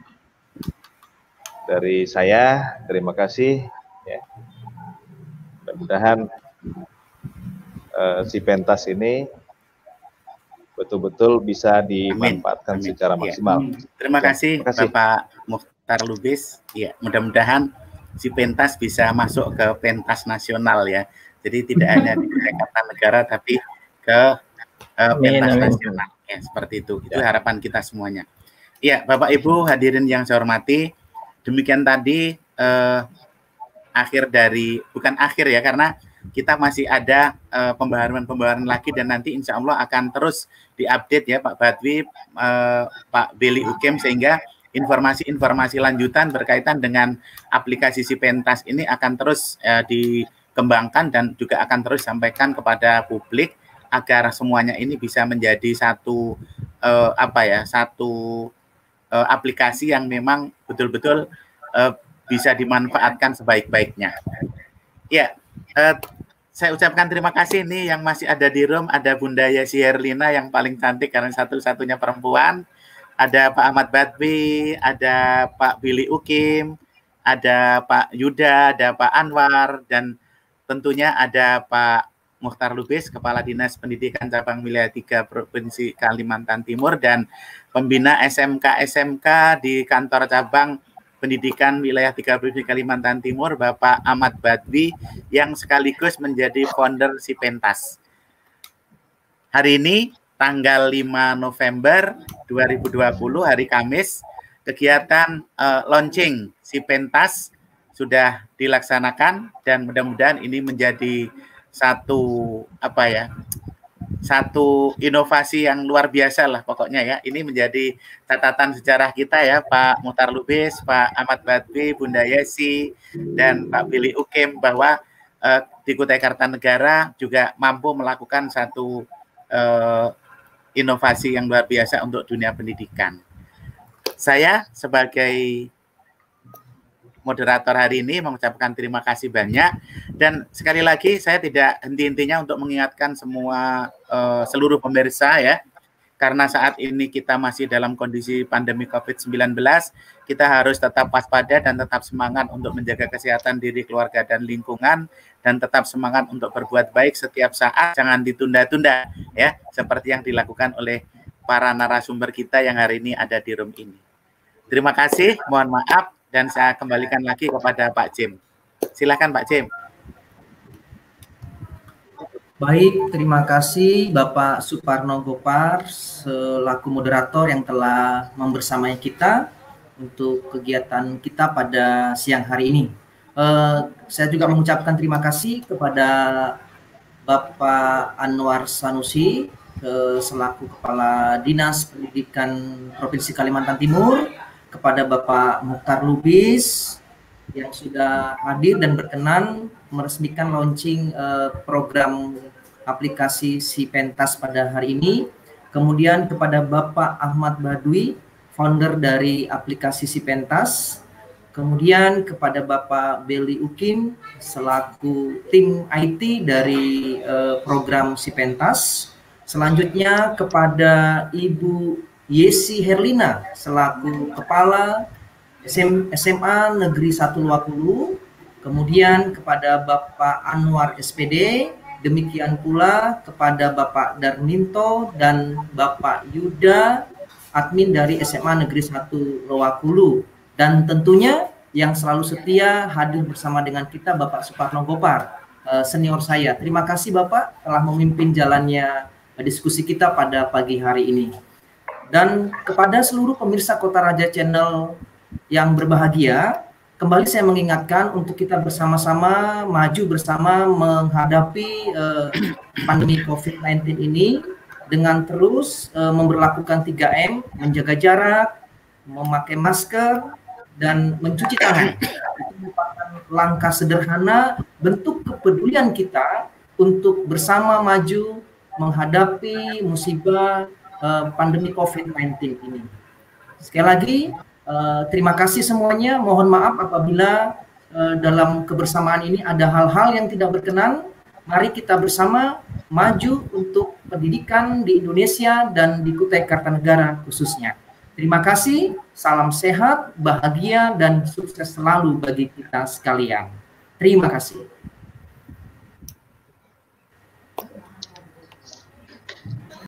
dari saya, terima kasih ya. Mudah-mudahan uh, Sipentas ini betul-betul bisa dimanfaatkan Amin. secara maksimal. Ya. Terima kasih, ya, terima kasih Bapak Muchtar Lubis. Ya, mudah-mudahan Sipentas bisa masuk ke pentas nasional ya. Jadi tidak hanya di Kartanegara tapi ke uh, pentas amin, nasional. Amin. Ya, seperti itu. Itu ya. Harapan kita semuanya. Iya, Bapak Ibu hadirin yang saya hormati, demikian tadi uh, akhir dari bukan akhir ya, karena kita masih ada pembaharuan-pembaharuan uh, lagi dan nanti insya Allah akan terus diupdate ya Pak Badwi, uh, Pak Billy Ukem, sehingga informasi-informasi lanjutan berkaitan dengan aplikasi Sipentas ini akan terus uh, dikembangkan dan juga akan terus disampaikan kepada publik agar semuanya ini bisa menjadi satu uh, apa ya satu uh, aplikasi yang memang betul-betul uh, bisa dimanfaatkan sebaik-baiknya. Ya, uh, saya ucapkan terima kasih nih yang masih ada di room, ada Bunda Yesi Herlina yang paling cantik karena satu-satunya perempuan. Ada Pak Ahmad Badwi, ada Pak Billy Ukim, ada Pak Yuda, ada Pak Anwar, dan tentunya ada Pak Muchtar Lubis, Kepala Dinas Pendidikan Cabang Wilayah tiga Provinsi Kalimantan Timur, dan pembina S M K S M K di Kantor Cabang Pendidikan Wilayah tiga Provinsi Kalimantan Timur, Bapak Ahmad Badwi, yang sekaligus menjadi founder Sipentas. Hari ini tanggal lima November dua ribu dua puluh, hari Kamis, kegiatan uh, launching si pentas sudah dilaksanakan dan mudah-mudahan ini menjadi satu apa ya satu inovasi yang luar biasa lah pokoknya ya. Ini menjadi catatan sejarah kita ya, Pak Muhtar Lubis, Pak Ahmad Badwi, Bunda Yesi, dan Pak Billy Ukim, bahwa uh, di Kutai Kartanegara juga mampu melakukan satu uh, inovasi yang luar biasa untuk dunia pendidikan. Saya sebagai moderator hari ini mengucapkan terima kasih banyak, dan sekali lagi saya tidak henti-hentinya untuk mengingatkan semua uh, seluruh pemirsa ya, karena saat ini kita masih dalam kondisi pandemi COVID sembilan belas, kita harus tetap waspada dan tetap semangat untuk menjaga kesehatan diri, keluarga, dan lingkungan, dan tetap semangat untuk berbuat baik setiap saat, jangan ditunda-tunda ya, seperti yang dilakukan oleh para narasumber kita yang hari ini ada di room ini. Terima kasih, mohon maaf, dan saya kembalikan lagi kepada Pak Jim. Silakan Pak Jim. Baik, terima kasih Bapak Suparno Gopar selaku moderator yang telah membersamai kita untuk kegiatan kita pada siang hari ini. Uh, saya juga mengucapkan terima kasih kepada Bapak Anwar Sanusi uh, selaku Kepala Dinas Pendidikan Provinsi Kalimantan Timur, kepada Bapak Muhtar Lubis yang sudah hadir dan berkenan meresmikan launching uh, program aplikasi si pentas pada hari ini. Kemudian kepada Bapak Ahmad Badwi, founder dari aplikasi si pentas. Kemudian kepada Bapak Billy Ukim selaku tim I T dari uh, program si pentas. Selanjutnya kepada Ibu Yesi Herlina selaku Kepala S M A Negeri satu Luakulu, kemudian kepada Bapak Anwar S P D, demikian pula kepada Bapak Darminto dan Bapak Yuda, admin dari S M A Negeri satu Luakulu, dan tentunya yang selalu setia hadir bersama dengan kita Bapak Suparno Gopar, senior saya. Terima kasih Bapak telah memimpin jalannya diskusi kita pada pagi hari ini. Dan kepada seluruh pemirsa Kota Raja Channel yang berbahagia, kembali saya mengingatkan untuk kita bersama-sama maju bersama menghadapi uh, pandemi COVID sembilan belas ini dengan terus uh, memberlakukan tiga M, menjaga jarak, memakai masker, dan mencuci tangan. Itu merupakan langkah sederhana bentuk kepedulian kita untuk bersama maju menghadapi musibah Uh, pandemi COVID sembilan belas ini. Sekali lagi, uh, terima kasih semuanya. Mohon maaf apabila uh, dalam kebersamaan ini ada hal-hal yang tidak berkenan. Mari kita bersama maju untuk pendidikan di Indonesia dan di Kutai Kartanegara khususnya. Terima kasih, salam sehat, bahagia, dan sukses selalu bagi kita sekalian. Terima kasih.